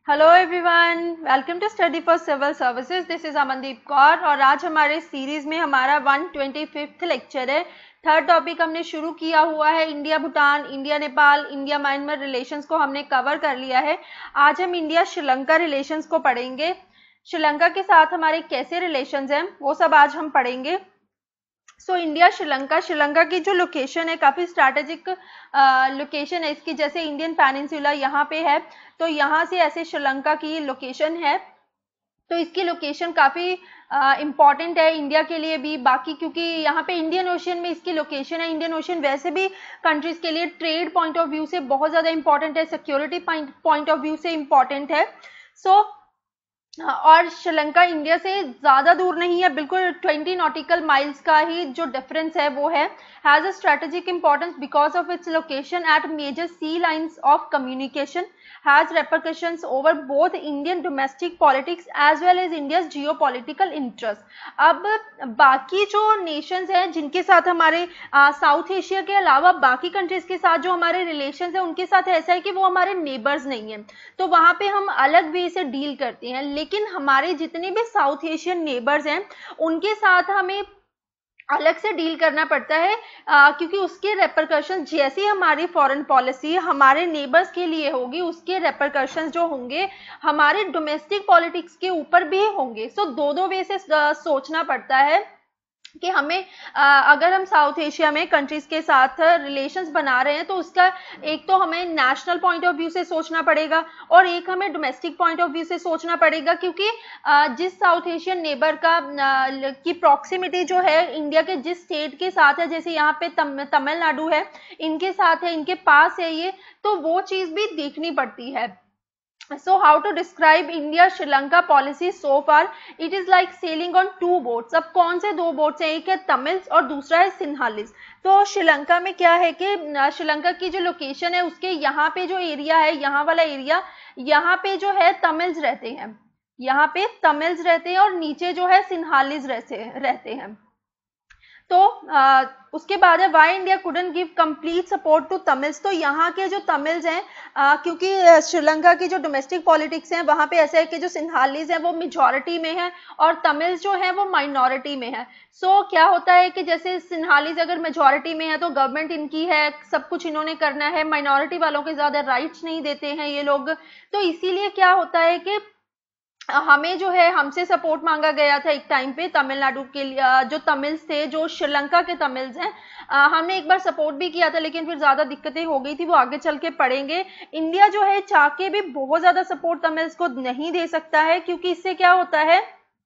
Hello everyone, welcome to study for civil services. This is Amandeep Kaur और आज हमारे series में हमारा 125th लेक्चर है। थर्ड टॉपिक हमने शुरू किया हुआ है, India Bhutan, India Nepal, India Myanmar relations को हमने कवर कर लिया है। आज हम इंडिया श्रीलंका रिलेशंस को पढ़ेंगे। श्रीलंका के साथ हमारे कैसे रिलेशंस हैं वो सब आज हम पढ़ेंगे। सो इंडिया श्रीलंका की जो लोकेशन है काफ़ी स्ट्रैटेजिक लोकेशन है इसकी। जैसे इंडियन पेनिनसुला यहाँ पे है, तो यहाँ से ऐसे श्रीलंका की लोकेशन है, तो इसकी लोकेशन काफ़ी इम्पॉर्टेंट है इंडिया के लिए भी। बाकी क्योंकि यहाँ पे इंडियन ओशन में इसकी लोकेशन है। इंडियन ओशन वैसे भी कंट्रीज के लिए ट्रेड पॉइंट ऑफ व्यू से बहुत ज़्यादा इंपॉर्टेंट है, सिक्योरिटी पॉइंट ऑफ व्यू से इम्पॉर्टेंट है। सो और श्रीलंका इंडिया से ज़्यादा दूर नहीं है, बिल्कुल 20 नॉटिकल माइल्स का ही जो डिफरेंस है वो है। Has a strategic importance because of its location at major sea lines of communication, has repercussions over both Indian domestic politics as well as India's geopolitical interest। अब बाकी जो नेशंस हैं जिनके साथ हमारे साउथ एशिया के अलावा बाकी कंट्रीज के साथ जो हमारे रिलेशंस हैं उनके साथ ऐसा है कि वो हमारे नेबर्स नहीं हैं, तो वहाँ पे हम अलग वे से डील करते हैं। लेकिन हमारे जितने भी साउथ एशियन नेबर्स हैं उनके साथ हमें अलग से डील करना पड़ता है, क्योंकि उसके रेपरकशन जैसी हमारी फॉरेन पॉलिसी हमारे नेबर्स के लिए होगी, उसके रेपरकशन जो होंगे हमारे डोमेस्टिक पॉलिटिक्स के ऊपर भी होंगे। सो दो वे से सोचना पड़ता है कि हमें अगर हम साउथ एशिया में कंट्रीज के साथ रिलेशंस बना रहे हैं तो उसका एक तो हमें नेशनल पॉइंट ऑफ व्यू से सोचना पड़ेगा और एक हमें डोमेस्टिक पॉइंट ऑफ व्यू से सोचना पड़ेगा, क्योंकि जिस साउथ एशियन नेबर का की प्रॉक्सिमिटी जो है इंडिया के जिस स्टेट के साथ है, जैसे यहाँ पे तमिलनाडु है, इनके साथ है, इनके पास है ये, तो वो चीज़ भी देखनी पड़ती है। So how to describe India Sri policy so far? It is like sailing on two boats। अब कौन से दो बोट्स हैं, एक है तमिल्स और दूसरा है सिन्हालिस। तो श्रीलंका में क्या है कि श्रीलंका की जो लोकेशन है उसके यहाँ पे जो एरिया है, यहाँ वाला एरिया, यहाँ पे जो है तमिल्स रहते हैं, यहाँ पे तमिल्स रहते हैं और नीचे जो है सिन्हालिस रहते हैं। तो उसके बाद है why India couldn't give complete support to Tamils. तो यहाँ के जो तमिल्स हैं, क्योंकि श्रीलंका की जो डोमेस्टिक पॉलिटिक्स हैं वहाँ पे ऐसा है कि जो सिन्हालीज हैं वो मेजॉरिटी में है और तमिल्स जो है वो माइनॉरिटी में है। सो क्या होता है कि जैसे सिन्हालीज अगर मेजॉरिटी में है तो गवर्नमेंट इनकी है, सब कुछ इन्होंने करना है, माइनॉरिटी वालों के ज़्यादा राइट्स नहीं देते हैं ये लोग। तो इसीलिए क्या होता है कि हमें जो है हमसे सपोर्ट मांगा गया था एक टाइम पे तमिलनाडु के लिए, जो तमिल्स थे, जो श्रीलंका के तमिल्स हैं, हमने एक बार सपोर्ट भी किया था लेकिन फिर ज़्यादा दिक्कतें हो गई थी, वो आगे चल के पढ़ेंगे। इंडिया जो है चाह के भी बहुत ज़्यादा सपोर्ट तमिल्स को नहीं दे सकता है, क्योंकि इससे क्या होता है,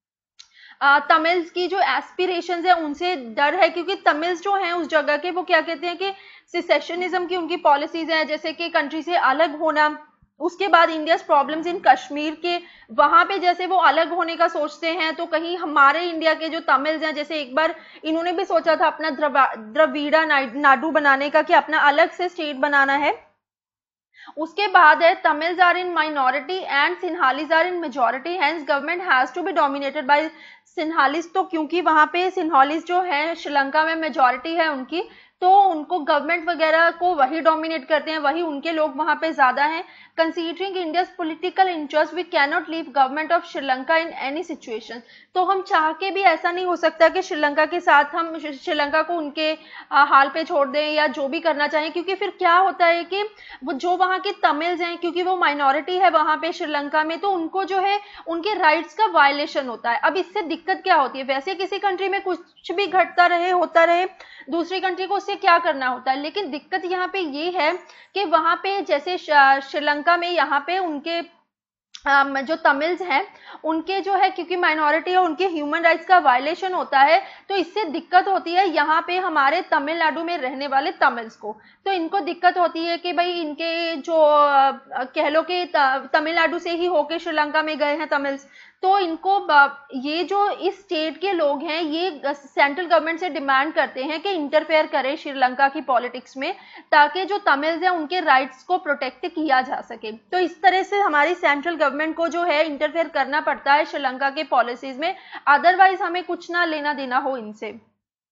तमिल्स की जो एस्पिरेशंस है उनसे डर है, क्योंकि तमिल्स जो हैं उस जगह के वो क्या कहते हैं कि सिसेशनिज्म की उनकी पॉलिसीज हैं, जैसे कि कंट्री से अलग होना। उसके बाद इंडिया प्रॉब्लम्स इन कश्मीर के, वहां पे जैसे वो अलग होने का सोचते हैं, तो कहीं हमारे इंडिया के जो तमिल्स हैं, जैसे एक बार इन्होंने भी सोचा था अपना द्रविड़ा नाडु बनाने का, कि अपना अलग से स्टेट बनाना है। उसके बाद है Tamils are in minority and Sinhalese are in majority, hence government has to be dominated by Sinhalese. तो क्योंकि वहां पे सिन्हालीज जो है श्रीलंका में मेजॉरिटी है उनकी, तो उनको गवर्नमेंट वगैरह को वही डोमिनेट करते हैं, वही उनके लोग वहां पे ज्यादा हैं। Considering India's political interest we can not leave government of Sri Lanka in any situation. तो हम चाह के भी ऐसा नहीं हो सकता कि श्रीलंका के साथ हम श्रीलंका को उनके हाल पे छोड़ दें या जो भी करना चाहें, क्योंकि फिर क्या होता है कि वो जो वहाँ के तमिल्स हैं, क्योंकि वो माइनॉरिटी है वहाँ पे श्रीलंका में, तो उनको जो है उनके राइट्स का वायलेशन होता है। अब इससे दिक्कत क्या होती है, वैसे किसी कंट्री में कुछ भी घटता रहे, होता रहे, दूसरी कंट्री को उससे क्या करना होता है, लेकिन दिक्कत यहाँ पे ये है कि वहाँ पे जैसे श्रीलंका में यहाँ पे उनके जो तमिल्स हैं उनके जो है, क्योंकि माइनॉरिटी है, उनके ह्यूमन राइट्स का वायलेशन होता है, तो इससे दिक्कत होती है यहाँ पे हमारे तमिलनाडु में रहने वाले तमिल्स को। तो इनको दिक्कत होती है कि भाई इनके जो कह लो कि तमिलनाडु से ही होके श्रीलंका में गए हैं तमिल्स, तो इनको ये जो इस स्टेट के लोग हैं ये सेंट्रल गवर्नमेंट से डिमांड करते हैं कि इंटरफेयर करे श्रीलंका की पॉलिटिक्स में, ताकि जो तमिल्स हैं उनके राइट्स को प्रोटेक्ट किया जा सके। तो इस तरह से हमारी सेंट्रल गवर्नमेंट को जो है इंटरफेयर करना पड़ता है श्रीलंका के पॉलिसीज में, अदरवाइज हमें कुछ ना लेना देना हो इनसे।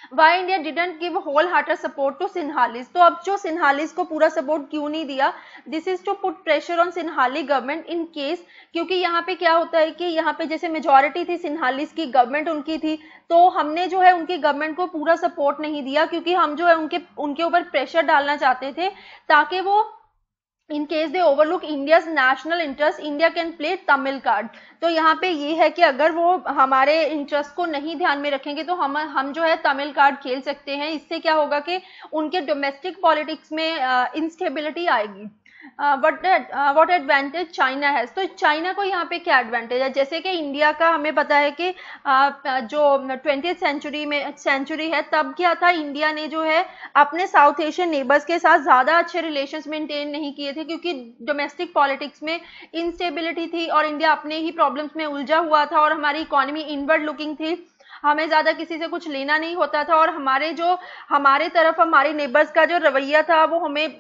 Why India didn't give whole hearted support to Sinhalese, तो अब जो सिन्हालिस को पूरा सपोर्ट क्यों नहीं दिया, this is to put pressure on Sinhalese government in case, क्योंकि यहाँ पे क्या होता है कि यहाँ पे जैसे मेजोरिटी थी सिन्हालिस की, गवर्नमेंट उनकी थी, तो हमने जो है उनकी गवर्नमेंट को पूरा सपोर्ट नहीं दिया, क्योंकि हम जो है उनके ऊपर प्रेशर डालना चाहते थे ताकि वो in case they overlook India's national interest India can play Tamil card. तो यहाँ पे ये है कि अगर वो हमारे इंटरेस्ट को नहीं ध्यान में रखेंगे तो हम जो है तमिल कार्ड खेल सकते हैं। इससे क्या होगा कि उनके डोमेस्टिक पॉलिटिक्स में इंस्टेबिलिटी आएगी। व्हाट एडवांटेज चाइना हैज, तो चाइना को यहाँ पे क्या एडवांटेज है, जैसे कि इंडिया का हमें पता है कि जो 20th सेंचुरी है तब क्या था, इंडिया ने जो है अपने साउथ एशियन नेबर्स के साथ ज्यादा अच्छे रिलेशंस मेंटेन नहीं किए थे, क्योंकि डोमेस्टिक पॉलिटिक्स में इंस्टेबिलिटी थी और इंडिया अपने ही प्रॉब्लम्स में उलझा हुआ था और हमारी इकोनॉमी इनवर्ड लुकिंग थी, हमें ज्यादा किसी से कुछ लेना नहीं होता था और हमारे तरफ हमारे नेबर्स का जो रवैया था वो हमें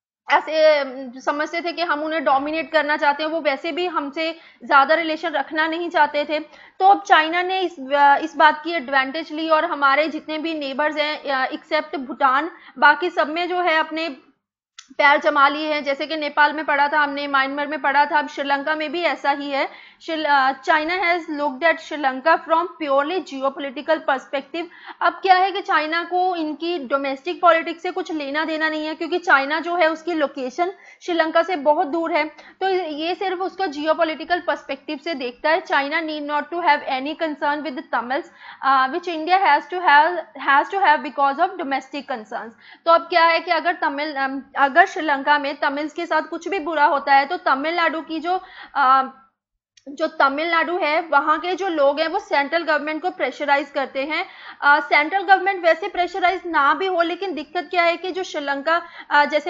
ऐसे समझते थे कि हम उन्हें डोमिनेट करना चाहते हैं, वो वैसे भी हमसे ज्यादा रिलेशन रखना नहीं चाहते थे। तो अब चाइना ने इस बात की एडवांटेज ली और हमारे जितने भी नेबर्स हैं एक्सेप्ट भूटान, बाकी सब में जो है अपने पैर जमा लिए हैं, जैसे कि नेपाल में पढ़ा था हमने, म्यांमार में पढ़ा था, अब श्रीलंका में भी ऐसा ही है। China has looked at Sri Lanka from purely geopolitical perspective. अब क्या है कि चाइना को इनकी डोमेस्टिक पॉलिटिक्स से कुछ लेना देना नहीं है, क्योंकि चाइना जो है उसकी लोकेशन श्रीलंका से बहुत दूर है, तो ये सिर्फ उसको जियोपॉलिटिकल पर्सपेक्टिव से देखता है। China need not to have any concern with Tamils which India has to have because of domestic concerns. तो अब क्या है कि अगर श्रीलंका में तमिल्स के साथ कुछ भी बुरा होता है तो तमिलनाडु की जो तमिलनाडु है वहां के जो लोग हैं वो सेंट्रल गवर्नमेंट को प्रेशराइज करते हैं। सेंट्रल गवर्नमेंट वैसे प्रेशराइज ना भी हो, लेकिन दिक्कत क्या है कि जो श्रीलंका जैसे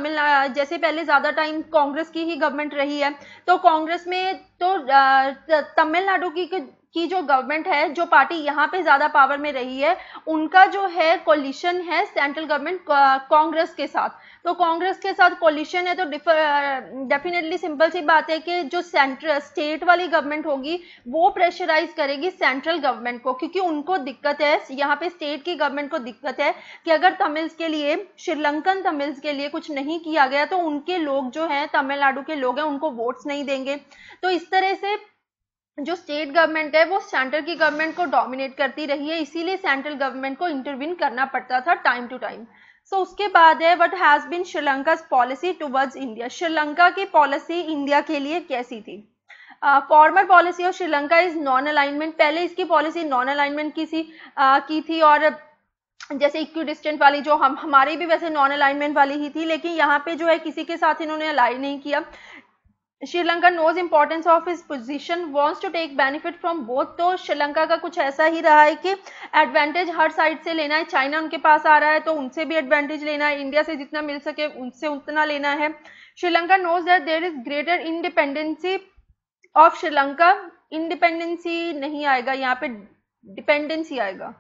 पहले ज्यादा टाइम कांग्रेस की ही गवर्नमेंट रही है, तो कांग्रेस में तो तमिलनाडु की जो गवर्नमेंट है, जो पार्टी यहाँ पे ज्यादा पावर में रही है, उनका जो है कोलिशन है सेंट्रल गवर्नमेंट कांग्रेस के साथ। तो कांग्रेस के साथ कोलिशन है तो डेफिनेटली सिंपल सी बात है कि जो स्टेट वाली गवर्नमेंट होगी वो प्रेशराइज करेगी सेंट्रल गवर्नमेंट को, क्योंकि उनको दिक्कत है, यहाँ पे स्टेट की गवर्नमेंट को दिक्कत है कि अगर तमिल्स के लिए, श्रीलंकन तमिल्स के लिए कुछ नहीं किया गया तो उनके लोग जो हैं, तमिलनाडु के लोग हैं, उनको वोट्स नहीं देंगे। तो इस तरह से जो स्टेट गवर्नमेंट है वो सेंट्रल की गवर्नमेंट को डोमिनेट करती रही है, इसीलिए सेंट्रल गवर्नमेंट को इंटरवीन करना पड़ता था टाइम टू टाइम। सो उसके बाद है what has been Sri Lanka's policy towards India, Sri Lanka की पॉलिसी इंडिया के लिए कैसी थी। Former policy of Sri Lanka is non alignment, पहले इसकी पॉलिसी नॉन अलाइनमेंट की थी और जैसे इक्विडिस्टेंट वाली जो हमारी भी वैसे नॉन अलाइनमेंट वाली ही थी, लेकिन यहाँ पे जो है किसी के साथ इन्होंने अलाइन नहीं किया। Sri Lanka knows importance of his position, wants to take benefit from both, तो श्रीलंका का कुछ ऐसा ही रहा है कि एडवांटेज हर साइड से लेना है, चाइना उनके पास आ रहा है तो उनसे भी एडवांटेज लेना है, इंडिया से जितना मिल सके उनसे उतना लेना है। Sri Lanka knows that there is greater independency of Sri Lanka, independency नहीं आएगा यहाँ पे, डिपेंडेंसी आएगा।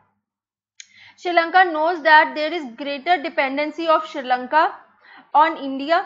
Sri Lanka knows that there is greater dependency of Sri Lanka on India.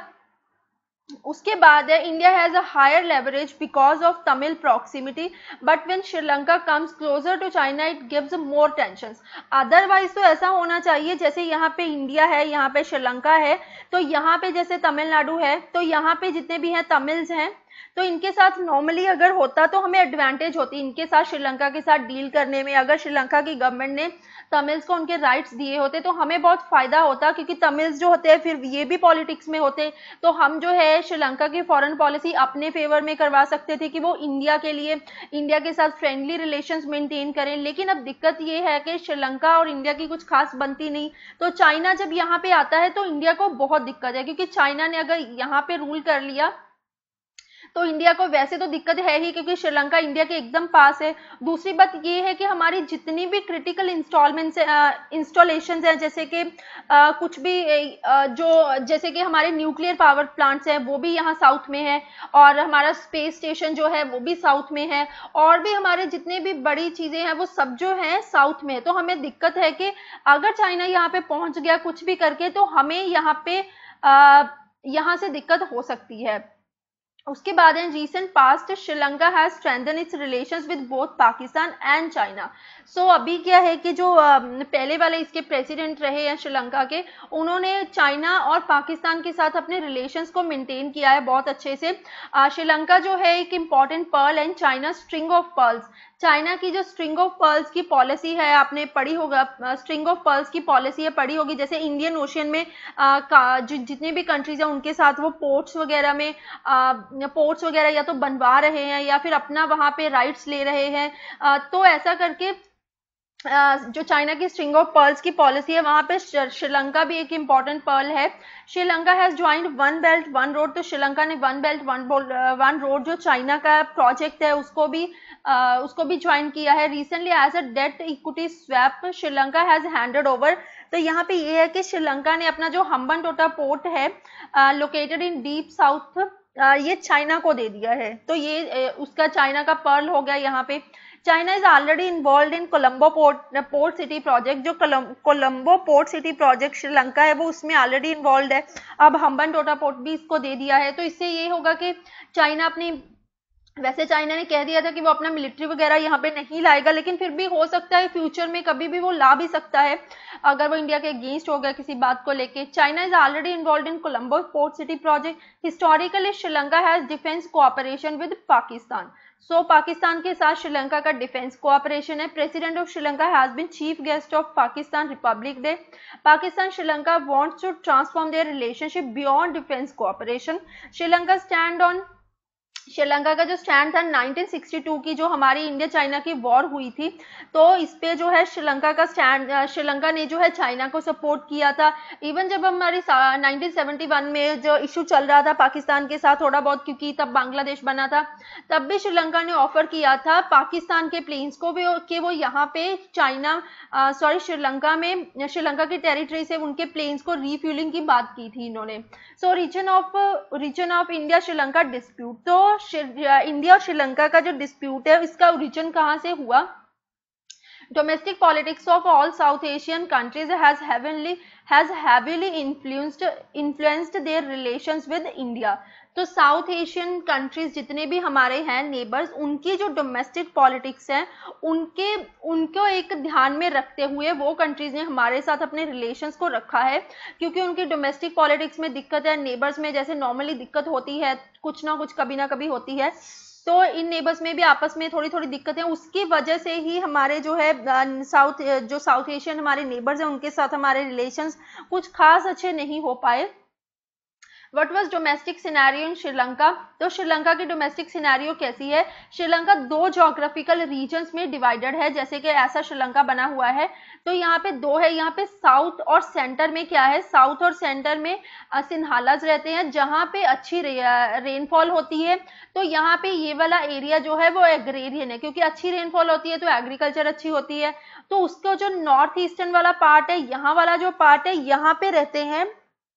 उसके बाद है India has a higher leverage because of Tamil proximity, but when Sri Lanka comes closer to China it gives more tensions. Otherwise तो ऐसा होना चाहिए जैसे यहाँ पे इंडिया है, यहाँ पे श्रीलंका है, तो यहाँ पे जैसे तमिलनाडु है, तो यहाँ पे जितने भी हैं तमिल्स हैं, तो इनके साथ नॉर्मली अगर होता तो हमें एडवांटेज होती इनके साथ श्रीलंका के साथ डील करने में। अगर श्रीलंका की गवर्नमेंट ने तमिल्स को उनके राइट्स दिए होते तो हमें बहुत फायदा होता, क्योंकि तमिल्स जो होते हैं फिर ये भी पॉलिटिक्स में होते, तो हम जो है श्रीलंका की फॉरेन पॉलिसी अपने फेवर में करवा सकते थे कि वो इंडिया के साथ फ्रेंडली रिलेशंस मेंटेन करें। लेकिन अब दिक्कत ये है कि श्रीलंका और इंडिया की कुछ खास बनती नहीं, तो चाइना जब यहाँ पे आता है तो इंडिया को बहुत दिक्कत है, क्योंकि चाइना ने अगर यहाँ पे रूल कर लिया तो इंडिया को वैसे तो दिक्कत है ही, क्योंकि श्रीलंका इंडिया के एकदम पास है। दूसरी बात ये है कि हमारी जितनी भी क्रिटिकल इंस्टॉलेशंस हैं, जैसे कि कुछ भी जैसे कि हमारे न्यूक्लियर पावर प्लांट्स हैं वो भी यहाँ साउथ में है, और हमारा स्पेस स्टेशन जो है वो भी साउथ में है, और भी हमारे जितने भी बड़ी चीजें हैं वो सब जो है साउथ में है। तो हमें दिक्कत है कि अगर चाइना यहाँ पे पहुंच गया कुछ भी करके तो हमें यहाँ से दिक्कत हो सकती है। उसके बाद in recent past Sri Lanka has strengthen its relations with both Pakistan and China. So अभी क्या है कि जो पहले वाले इसके प्रेसिडेंट रहे हैं श्रीलंका के, उन्होंने चाइना और पाकिस्तान के साथ अपने रिलेशंस को मेंटेन किया है बहुत अच्छे से। श्रीलंका जो है एक important pearl and China string of pearls. China की जो स्ट्रिंग ऑफ पर्ल्स की पॉलिसी है आपने पढ़ी होगा, स्ट्रिंग ऑफ पर्ल्स की पॉलिसी है पढ़ी होगी, जैसे इंडियन ओशियन में जितने भी कंट्रीज हैं उनके साथ वो पोर्ट्स वगैरह या तो बनवा रहे हैं या फिर अपना वहां पे राइट्स ले रहे हैं। तो ऐसा करके जो चाइना की स्ट्रिंग ऑफ पर्ल्स की पॉलिसी है वहां पे श्रीलंका भी एक इम्पॉर्टेंट पर्ल है। Sri Lanka has joined one belt one road, तो श्रीलंका ने वन बेल्ट वन रोड जो चाइना का प्रोजेक्ट है उसको भी ज्वाइन किया है। Recently as a debt equity swap Sri Lanka has handed over. तो यहाँ पे ये है कि श्रीलंका ने अपना जो हम्बनटोटा पोर्ट है लोकेटेड इन डीप साउथ ये चाइना को दे दिया है। तो ये उसका चाइना का पर्ल हो गया यहाँ पे। China is already involve in Colombo port city project. जो Colombo port city project Sri Lanka है वो उसमें ऑलरेडी इन्वॉल्व है। अब हम्बनटोटा पोर्ट भी इसको दे दिया है। तो इससे ये होगा कि चाइना अपनी, वैसे चाइना ने कह दिया था कि वो अपना मिलिट्री वगैरह यहाँ पे नहीं लाएगा, लेकिन फिर भी हो सकता है फ्यूचर में कभी भी वो ला भी सकता है अगर वो इंडिया के अगेंस्ट हो गया किसी बात को लेके। China is already involve in Colombo port city project. Historically Sri Lanka has defence cooperation with Pakistan. So Pakistan के साथ श्रीलंका का डिफेंस कोऑपरेशन है। President of Sri Lanka has been chief guest of Pakistan republic day. Pakistan Sri Lanka wants to transform their relationship beyond defence cooperation. Sri Lanka का जो stand था 1962 की जो हमारी इंडिया चाइना की वॉर हुई थी, तो इस पे जो है श्रीलंका का स्टैंड, श्रीलंका ने जो है चाइना को सपोर्ट किया था। इवन जब हमारी 1971 में जो इशू चल रहा था पाकिस्तान के साथ थोड़ा बहुत, क्योंकि तब बांग्लादेश बना था, तब भी श्रीलंका ने ऑफर किया था पाकिस्तान के प्लेन्स को भी कि वो यहाँ पे श्रीलंका की टेरिटरी से उनके प्लेन्स को रीफ्यूलिंग की बात की थी इन्होंने। So reason of India Sri Lanka dispute. तो इंडिया और श्रीलंका का जो डिस्प्यूट है इसका ओरिजिन कहां से हुआ? Domestic politics of all South Asian countries has heavily influenced their relations with India। तो साउथ एशियन कंट्रीज जितने भी हमारे हैं नेबर्स, उनकी जो डोमेस्टिक पॉलिटिक्स है उनको एक ध्यान में रखते हुए वो कंट्रीज ने हमारे साथ अपने रिलेशंस को रखा है, क्योंकि उनकी डोमेस्टिक पॉलिटिक्स में दिक्कत है, नेबर्स में जैसे नॉर्मली दिक्कत होती है, कुछ ना कुछ कभी ना कभी होती है, तो इन नेबर्स में भी आपस में थोड़ी थोड़ी दिक्कतें, उसकी वजह से ही हमारे जो है साउथ एशियन हमारे नेबर्स हैं उनके साथ हमारे रिलेशंस कुछ खास अच्छे नहीं हो पाए। What was domestic scenario in Sri Lanka? तो श्रीलंका की डोमेस्टिक सिनेरियो कैसी है? श्रीलंका दो जोग्राफिकल रीजन्स में डिवाइडेड है, जैसे कि ऐसा श्रीलंका बना हुआ है। तो यहाँ पे दो है, यहाँ पे साउथ और सेंटर में क्या है, साउथ और सेंटर में सिन्हालाज रहते हैं जहाँ पे अच्छी रेनफॉल होती है। तो यहाँ पे ये वाला एरिया जो है वो एग्रेरियन है, क्योंकि अच्छी रेनफॉल होती है तो एग्रीकल्चर अच्छी होती है। तो उसका जो नॉर्थ ईस्टर्न वाला पार्ट है, यहाँ वाला जो पार्ट है, यहाँ पे रहते हैं,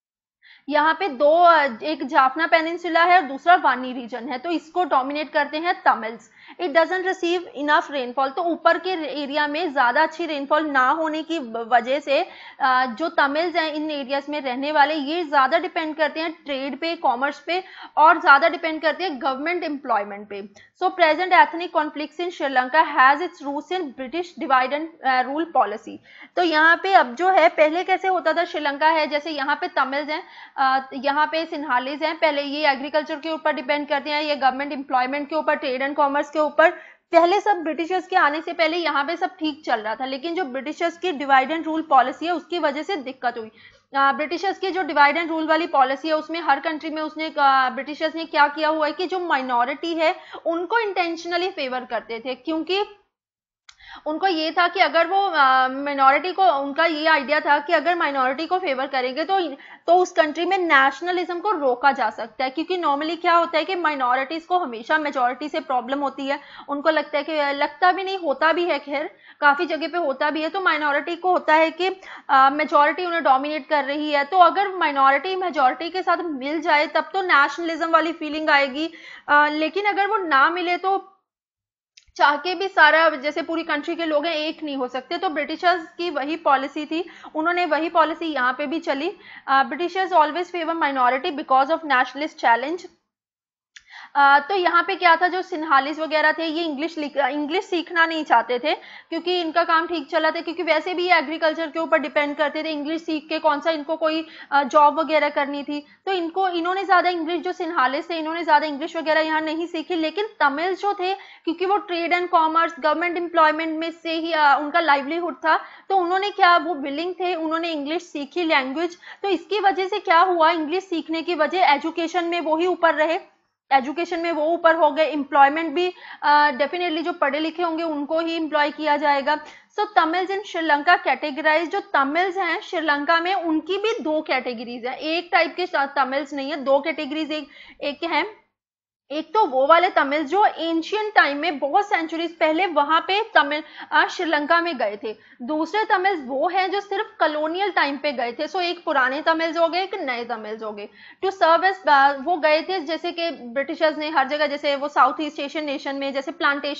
यहाँ पे दो, एक जाफना पेनिनसुला है और दूसरा वानी रीजन है, तो इसको डोमिनेट करते हैं Tamils. It doesn't receive enough rainfall. तो ऊपर के एरिया में ज्यादा अच्छी रेनफॉल ना होने की वजह से जो तमिल्स हैं इन एरियाज में रहने वाले, ये ज्यादा डिपेंड करते हैं ट्रेड पे, कॉमर्स पे, और ज्यादा डिपेंड करते हैं गवर्नमेंट एम्प्लॉयमेंट पे। So present ethnic conflicts in Sri Lanka has its roots in British divide and rule policy. तो यहाँ पे अब जो है, पहले कैसे होता था, श्रीलंका है जैसे यहाँ पे तमिल्स हैं, यहाँ पे सिन्हालीज हैं, पहले ये एग्रीकल्चर के ऊपर डिपेंड करते हैं, ये गवर्नमेंट एम्प्लॉयमेंट के ऊपर, ट्रेड एंड कॉमर्स के ऊपर। पहले सब ब्रिटिशर्स के आने से पहले यहाँ पे सब ठीक चल रहा था, लेकिन जो ब्रिटिशर्स की डिवाइड एंड रूल पॉलिसी है उसकी वजह से दिक्कत हुई। ब्रिटिशर्स की जो डिवाइड एंड रूल वाली पॉलिसी है उसमें हर कंट्री में ब्रिटिशर्स ने क्या किया हुआ है कि जो माइनॉरिटी है उनको इंटेंशनली फेवर करते थे, क्योंकि उनको ये था कि अगर वो माइनॉरिटी को, उनका ये आइडिया था कि अगर माइनॉरिटी को फेवर करेंगे तो उस कंट्री में नेशनलिज्म को रोका जा सकता है। क्योंकि नॉर्मली क्या होता है कि माइनॉरिटीज को हमेशा मेजॉरिटी से प्रॉब्लम होती है, उनको लगता है कि, लगता भी नहीं, होता भी है, खैर काफी जगह पे होता भी है, तो माइनॉरिटी को होता है कि मेजॉरिटी उन्हें डोमिनेट कर रही है, तो अगर माइनॉरिटी मेजॉरिटी के साथ मिल जाए तब तो नेशनलिज्म वाली फीलिंग आएगी। लेकिन अगर वो ना मिले तो चाह के भी सारा, जैसे पूरी कंट्री के लोग हैं, एक नहीं हो सकते। तो ब्रिटिशर्स की वही पॉलिसी थी, उन्होंने वही पॉलिसी यहाँ पे भी चली। Britishers always favour minority because of nationalist challenge. तो यहाँ पे क्या था, जो सिन्हालिस वगैरह थे ये इंग्लिश सीखना नहीं चाहते थे, क्योंकि इनका काम ठीक चला था, क्योंकि वैसे भी ये एग्रीकल्चर के ऊपर डिपेंड करते थे। इंग्लिश सीख के कौन सा इनको कोई जॉब वगैरह करनी थी, तो इन्होंने ज्यादा इंग्लिश, जो सिन्हालिस थे इन्होंने ज्यादा इंग्लिश वगैरह यहाँ नहीं सीखी। लेकिन तमिल जो थे, क्योंकि वो trade and commerce, government employment में से ही उनका लाइवलीहुड था, तो उन्होंने क्या, वो विलिंग थे, उन्होंने इंग्लिश सीखी लैंग्वेज। तो इसकी वजह से क्या हुआ, इंग्लिश सीखने की वजह, एजुकेशन में वो ही ऊपर रहे, एजुकेशन में वो ऊपर हो गए, एम्प्लॉयमेंट भी डेफिनेटली जो पढ़े लिखे होंगे उनको ही एम्प्लॉय किया जाएगा। So Tamils in Sri Lanka categorise, जो तमिल्स हैं श्रीलंका में उनकी भी दो कैटेगरीज हैं, एक टाइप के तमिल्स नहीं है, दो कैटेगरीज एक है। एक तो वो वाले तमिल जो एंशियंट टाइम में बहुत सेंचुरीज पहले वहां पे तमिल श्रीलंका में गए थे। दूसरे तमिल्स वो हैं जो सिर्फ कॉलोनियल टाइम पे गए थे। सो एक पुराने तमिल्स हो गए, एक नए तमिल्स हो गए। टू सर्व एज, वो गए थे जैसे कि ब्रिटिशर्स ने हर जगह, जैसे वो साउथ ईस्ट एशियन नेशन में जैसे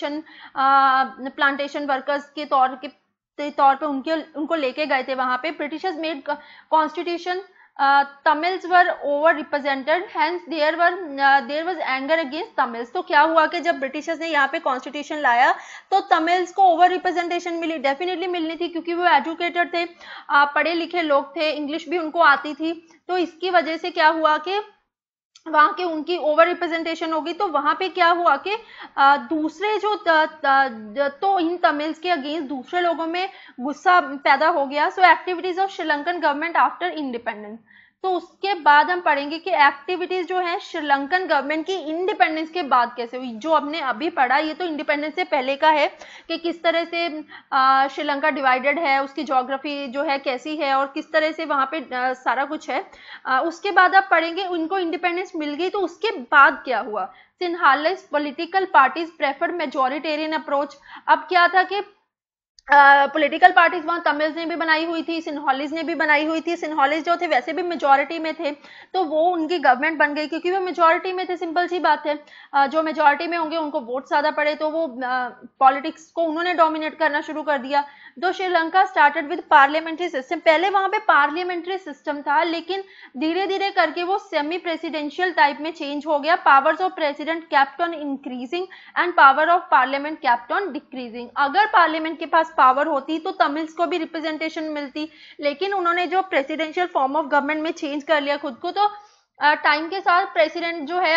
प्लांटेशन वर्कर्स के तौर पे उनको लेके गए थे वहां पे। Britishers made constitution, Tamils were over represented, hence there was anger against Tamils. तो क्या हुआ कि जब ब्रिटिशर्स ने यहाँ पे कॉन्स्टिट्यूशन लाया तो तमिल्स को ओवर रिप्रेजेंटेशन मिली, डेफिनेटली मिलनी थी, क्योंकि वो एजुकेटेड थे, पढ़े लिखे लोग थे, इंग्लिश भी उनको आती थी। तो इसकी वजह से क्या हुआ कि वहां के उनकी ओवर रिप्रेजेंटेशन होगी। तो वहां पे क्या हुआ कि दूसरे जो तो इन तमिल्स के अगेंस्ट दूसरे लोगों में गुस्सा पैदा हो गया। So activities of Sri Lankan government after independence, तो उसके बाद हम पढ़ेंगे कि एक्टिविटीज जो है श्रीलंकन गवर्नमेंट की इंडिपेंडेंस के बाद कैसे हुई। जो हमने अभी पढ़ा ये तो इंडिपेंडेंस से पहले का है कि किस तरह से श्रीलंका डिवाइडेड है, उसकी ज्योग्राफी जो है कैसी है और किस तरह से वहां पे सारा कुछ है। उसके बाद आप पढ़ेंगे उनको इंडिपेंडेंस मिल गई तो उसके बाद क्या हुआ। Sinhalese political parties preferred majoritarian approach. अब क्या था कि पॉलिटिकल पार्टीज वहां तमिल्स ने भी बनाई हुई थी, सिन्हालिस ने भी बनाई हुई थी। सिन्हालिस जो थे वैसे भी मेजोरिटी में थे, तो वो उनकी गवर्नमेंट बन गई क्योंकि वो मेजोरिटी में थे। सिंपल सी बात है, जो मेजोरिटी में होंगे उनको वोट ज्यादा पड़े, तो वो पॉलिटिक्स को उन्होंने डोमिनेट करना शुरू कर दिया। दो Sri Lanka started with parliamentary system, पहले वहां पे पार्लियामेंट्री सिस्टम था, लेकिन धीरे धीरे करके वो सेमी प्रेसिडेंशियल टाइप में चेंज हो गया। Powers of president kept on increasing and power of parliament kept on decreasing. अगर पार्लियामेंट के पास पावर होती तो तमिल्स को भी रिप्रेजेंटेशन मिलती, लेकिन उन्होंने जो प्रेसिडेंशियल फॉर्म ऑफ गवर्नमेंट में चेंज कर लिया खुद को, तो टाइम के साथ प्रेसिडेंट जो है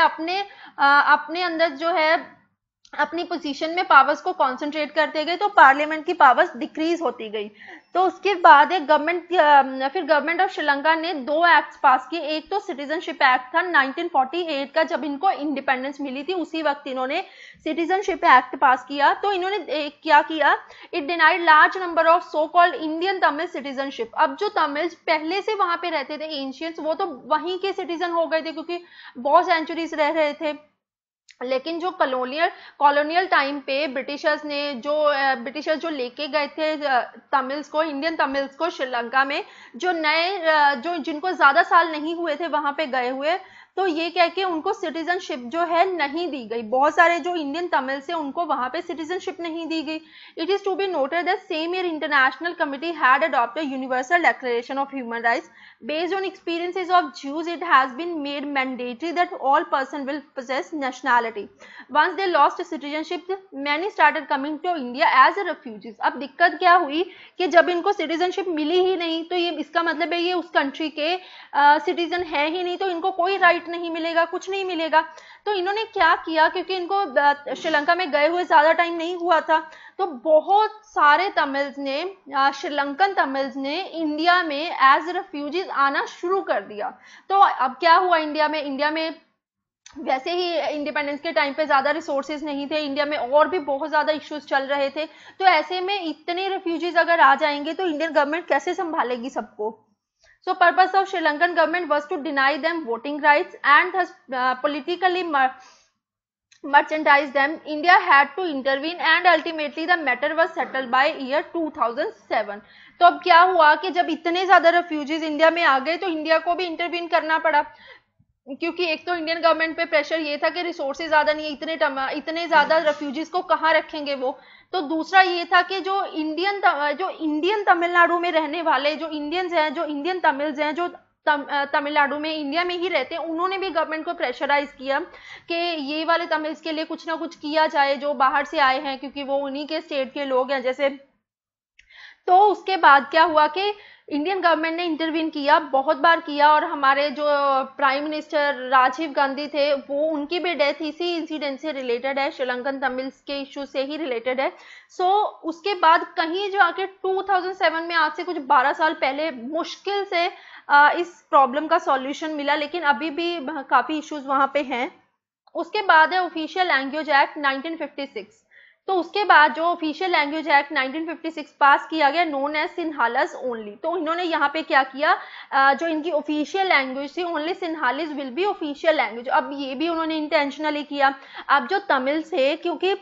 अपने अंदर जो है अपनी पोजीशन में पावर्स को कॉन्सेंट्रेट करते गए, तो पार्लियामेंट की पावर्स डिक्रीज होती गई। तो उसके बाद एक गवर्नमेंट ऑफ श्रीलंका ने दो एक्ट्स पास किए। एक तो सिटीजनशिप एक्ट था 1948 का, जब इनको इंडिपेंडेंस मिली थी उसी वक्त इन्होंने सिटीजनशिप एक्ट पास किया। तो इन्होंने क्या किया, it denied large number of so called Indian Tamil citizenship. अब जो तमिल्स पहले से वहां पे रहते थे एंशियंट्स, वो तो वहीं के सिटीजन हो गए थे क्योंकि बहुत सेंचुरीज रह रहे थे। लेकिन जो कॉलोनियल टाइम पे ब्रिटिशर्स जो लेके गए थे तमिल्स को, इंडियन तमिल्स को श्रीलंका में, जो जिनको ज्यादा साल नहीं हुए थे वहां पे गए हुए, तो ये कह के उनको सिटीजनशिप जो है नहीं दी गई। बहुत सारे जो इंडियन तमिल से उनको वहां पे सिटीजनशिप नहीं दी गई। It is to be noted that same year international committee had adopted universal declaration of human rights based on experiences of Jews. It has been made mandatory that all person will possess nationality. Once they lost citizenship, many started coming to India as refugees. अब दिक्कत क्या हुई कि जब इनको citizenship मिली ही नहीं, तो ये इसका मतलब है ये उस कंट्री के सिटीजन है ही नहीं, तो इनको कोई राइट नहीं मिलेगा, कुछ नहीं मिलेगा। तो इन्होंने क्या किया, क्योंकि इनको श्रीलंका में गए हुए ज्यादा टाइम नहीं हुआ था, तो बहुत सारे तमिल्स ने, श्रीलंकन तमिल्स ने इंडिया में एज रेफ्यूजीज आना शुरू कर दिया। तो अब क्या हुआ, इंडिया में वैसे ही इंडिपेंडेंस के टाइम पे ज्यादा रिसोर्सेज नहीं थे, इंडिया में और भी बहुत ज्यादा इश्यूज चल रहे थे। तो ऐसे में इतने रेफ्यूजीज अगर आ जाएंगे तो इंडियन गवर्नमेंट कैसे संभालेगी सबको। So purpose of Sri Lankan government was to deny them voting rights and thus politically merchandise them. India had to intervene and ultimately the matter was settled by year 2007. तो अब क्या हुआ कि जब इतने ज्यादा रेफ्यूजीज इंडिया में आ गए तो इंडिया को भी इंटरवीन करना पड़ा, क्योंकि एक तो इंडियन गवर्नमेंट पे प्रेशर ये था कि रिसोर्सेज ज्यादा नहीं है, इतने ज्यादा रेफ्यूजीज को कहाँ रखेंगे वो। तो दूसरा ये था कि जो इंडियन तमिलनाडु में रहने वाले जो इंडियन तमिल्स हैं, जो तमिलनाडु में, इंडिया में ही रहते हैं, उन्होंने भी गवर्नमेंट को प्रेशराइज किया कि ये वाले तमिल्स के लिए कुछ ना कुछ किया जाए जो बाहर से आए हैं, क्योंकि वो उन्हीं के स्टेट के लोग हैं जैसे। तो उसके बाद क्या हुआ कि इंडियन गवर्नमेंट ने इंटरवीन किया, बहुत बार किया, और हमारे जो प्राइम मिनिस्टर राजीव गांधी थे वो, उनकी भी डेथ इसी इंसिडेंट से रिलेटेड है, श्रीलंकन तमिल्स के इशू से ही रिलेटेड है। सो उसके बाद कहीं जाके 2007 में, आज से कुछ 12 साल पहले, मुश्किल से इस प्रॉब्लम का सॉल्यूशन मिला, लेकिन अभी भी काफी इश्यूज वहां पे हैं। उसके बाद है ऑफिशियल लैंग्वेज एक्ट 1956। तो उसके बाद जो ऑफिशियल लैंग्वेज एक्ट 1956 पास किया गया, नोन एज सिन्हालस ओनली। तो इन्होंने यहाँ पे क्या किया, जो इनकी ऑफिशियल लैंग्वेज थी, only Sinhalese will be official language. अब ये भी उन्होंने इंटेंशनली किया। अब जो तमिल थे, क्योंकि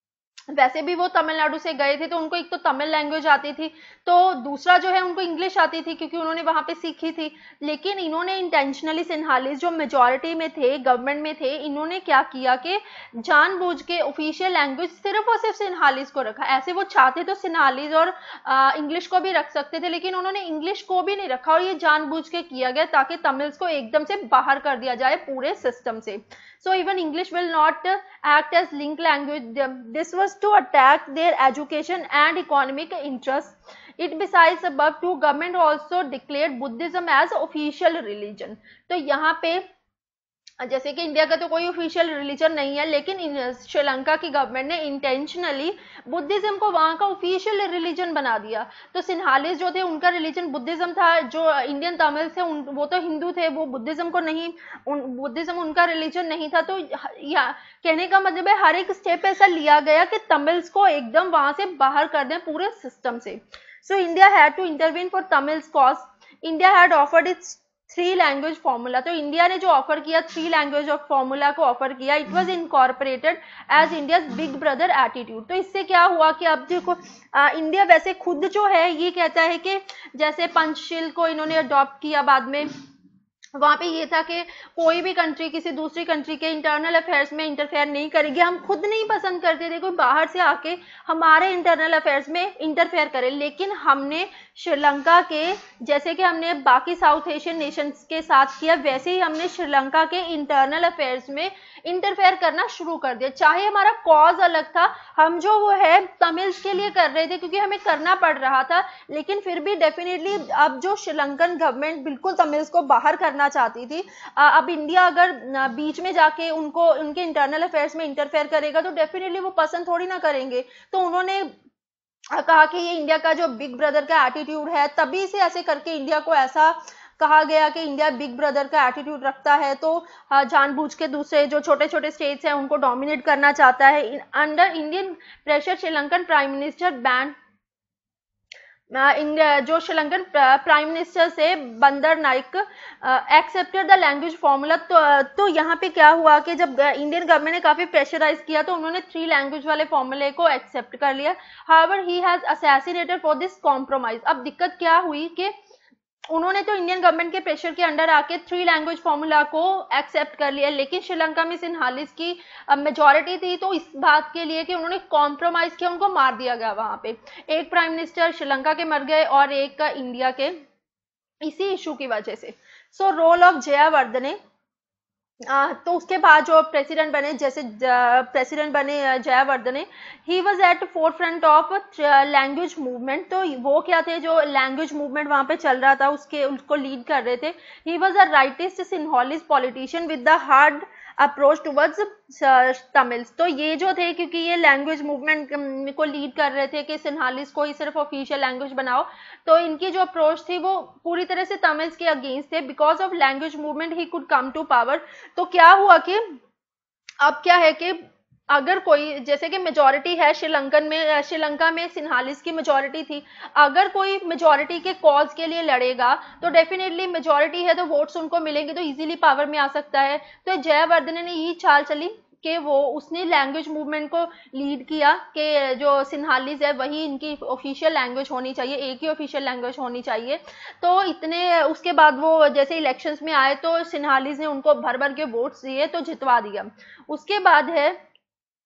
वैसे भी वो तमिलनाडु से गए थे, तो उनको एक तो तमिल लैंग्वेज आती थी, तो दूसरा जो है उनको इंग्लिश आती थी, क्योंकि उन्होंने वहां पे सीखी थी। लेकिन इन्होंने इंटेंशनली सिन्हालिस जो मेजॉरिटी में थे, गवर्नमेंट में थे, इन्होंने क्या किया कि जानबूझ के ऑफिशियल लैंग्वेज सिर्फ और सिर्फ सिन्हालिस को रखा। ऐसे वो चाहते तो सिन्हालिस और इंग्लिश को भी रख सकते थे, लेकिन उन्होंने इंग्लिश को भी नहीं रखा, और ये जानबूझ के किया गया ताकि तमिल्स को एकदम से बाहर कर दिया जाए पूरे सिस्टम से। So even English will not act as link language. This was to attack their education and economic interests. It besides above two, government also declared Buddhism as official religion. तो यहाँ पे जैसे कि इंडिया का तो कोई official religion नहीं है, लेकिन श्रीलंका की गवर्नमेंट ने इंटेंशनली बुद्धिज्म को वहां का ऑफिशियल रिलीजन बना दिया। तो सिन्हालिस जो थे उनका रिलीजन बुद्धिज्म था, जो इंडियन तमिल थे वो तो हिंदू थे, वो बुद्धिज्म को नहीं, बुद्धिज्म उनका रिलीजन नहीं था। तो कहने का मतलब है हर एक स्टेप ऐसा लिया गया कि तमिल्स को एकदम वहां से बाहर कर दें पूरे सिस्टम से। So India had to intervene for Tamils cause India had offered its 3 language formula. तो इंडिया ने जो ऑफर किया 3 लैंग्वेज ऑफ फॉर्मूला को ऑफर किया। It was incorporated as India's big brother attitude. तो इससे क्या हुआ कि अब देखो इंडिया वैसे खुद जो है ये कहता है कि जैसे पंचशील को इन्होंने अडॉप्ट किया, बाद में वहां पे ये था कि कोई भी कंट्री किसी दूसरी कंट्री के इंटरनल अफेयर्स में इंटरफेयर नहीं करेगी। हम खुद नहीं पसंद करते थे कोई बाहर से आके हमारे इंटरनल अफेयर्स में इंटरफेयर करे, लेकिन हमने श्रीलंका के, जैसे कि हमने बाकी साउथ एशियन नेशंस के साथ किया, वैसे ही हमने श्रीलंका के इंटरनल अफेयर्स में इंटरफेयर करना शुरू कर दिया। चाहे हमारा कॉज अलग था, हम जो वो है तमिल्स के लिए कर रहे थे क्योंकि हमें करना पड़ रहा था, लेकिन फिर भी डेफिनेटली अब जो श्रीलंकन गवर्नमेंट बिल्कुल तमिल्स को बाहर करना चाहती थी, अब इंडिया अगर बीच में जाके उनको उनके इंटरनल अफेयर्स में इंटरफेयर करेगा तो डेफिनेटली वो पसंद थोड़ी ना करेंगे। तो उन्होंने कहा कि ये इंडिया का जो बिग ब्रदर का एटीट्यूड है, तभी से ऐसे करके इंडिया को ऐसा कहा गया कि इंडिया बिग ब्रदर का एटीट्यूड रखता है, तो जानबूझ के दूसरे जो छोटे छोटे स्टेट्स हैं उनको डोमिनेट करना चाहता है। Under Indian pressure Sri Lankan prime minister बैन जो श्रीलंकन प्राइम मिनिस्टर से Bandaranaike accepted the language formula. तो यहाँ पे क्या हुआ कि जब इंडियन गवर्नमेंट ने काफी प्रेशराइज किया तो उन्होंने 3 लैंग्वेज वाले फॉर्मूले को एक्सेप्ट कर लिया। However he has assassinated for this compromise. अब दिक्कत क्या हुई कि उन्होंने तो इंडियन गवर्नमेंट के प्रेशर के अंडर आके 3 लैंग्वेज फॉर्मूला को एक्सेप्ट कर लिया, लेकिन श्रीलंका में सिन्हालिस की मेजॉरिटी थी, तो इस बात के लिए कि उन्होंने कॉम्प्रोमाइज किया, उनको मार दिया गया वहां पे। एक प्राइम मिनिस्टर श्रीलंका के मर गए और एक इंडिया के, इसी इशू की वजह से। सो रोल ऑफ जयावर्धने, तो उसके बाद जो प्रेसिडेंट बने, जैसे प्रेसिडेंट बने Jayewardene, he was at forefront of language movement. तो वो क्या थे, जो लैंग्वेज मूवमेंट वहां पे चल रहा था उसको लीड कर रहे थे। He was a rightist Sinhalese politician with the hard approach towards Tamils. तो ये जो थे, क्योंकि ये लैंग्वेज मूवमेंट को लीड कर रहे थे कि सिन्हालिस को ही सिर्फ ऑफिशियल लैंग्वेज बनाओ, तो इनकी जो अप्रोच थी वो पूरी तरह से तमिल्स के अगेंस्ट थे। Because of language movement he could come to power. तो क्या हुआ कि अब क्या है कि अगर कोई, जैसे कि मेजॉरिटी है श्रीलंका में सिन्हालिस की मेजॉरिटी थी, अगर कोई मेजॉरिटी के कॉज के लिए लड़ेगा तो डेफिनेटली मेजॉरिटी है तो वोट्स उनको मिलेंगे, तो इजीली पावर में आ सकता है। तो जयावर्धने ने यही चाल चली कि उसने लैंग्वेज मूवमेंट को लीड किया कि जो सिन्हालिस है वही इनकी ऑफिशियल लैंग्वेज होनी चाहिए, एक ही ऑफिशियल लैंग्वेज होनी चाहिए। तो इतने उसके बाद वो जैसे इलेक्शंस में आए तो सिन्हालिस ने उनको भर भर के वोट्स दिए तो जितवा दिया। उसके बाद है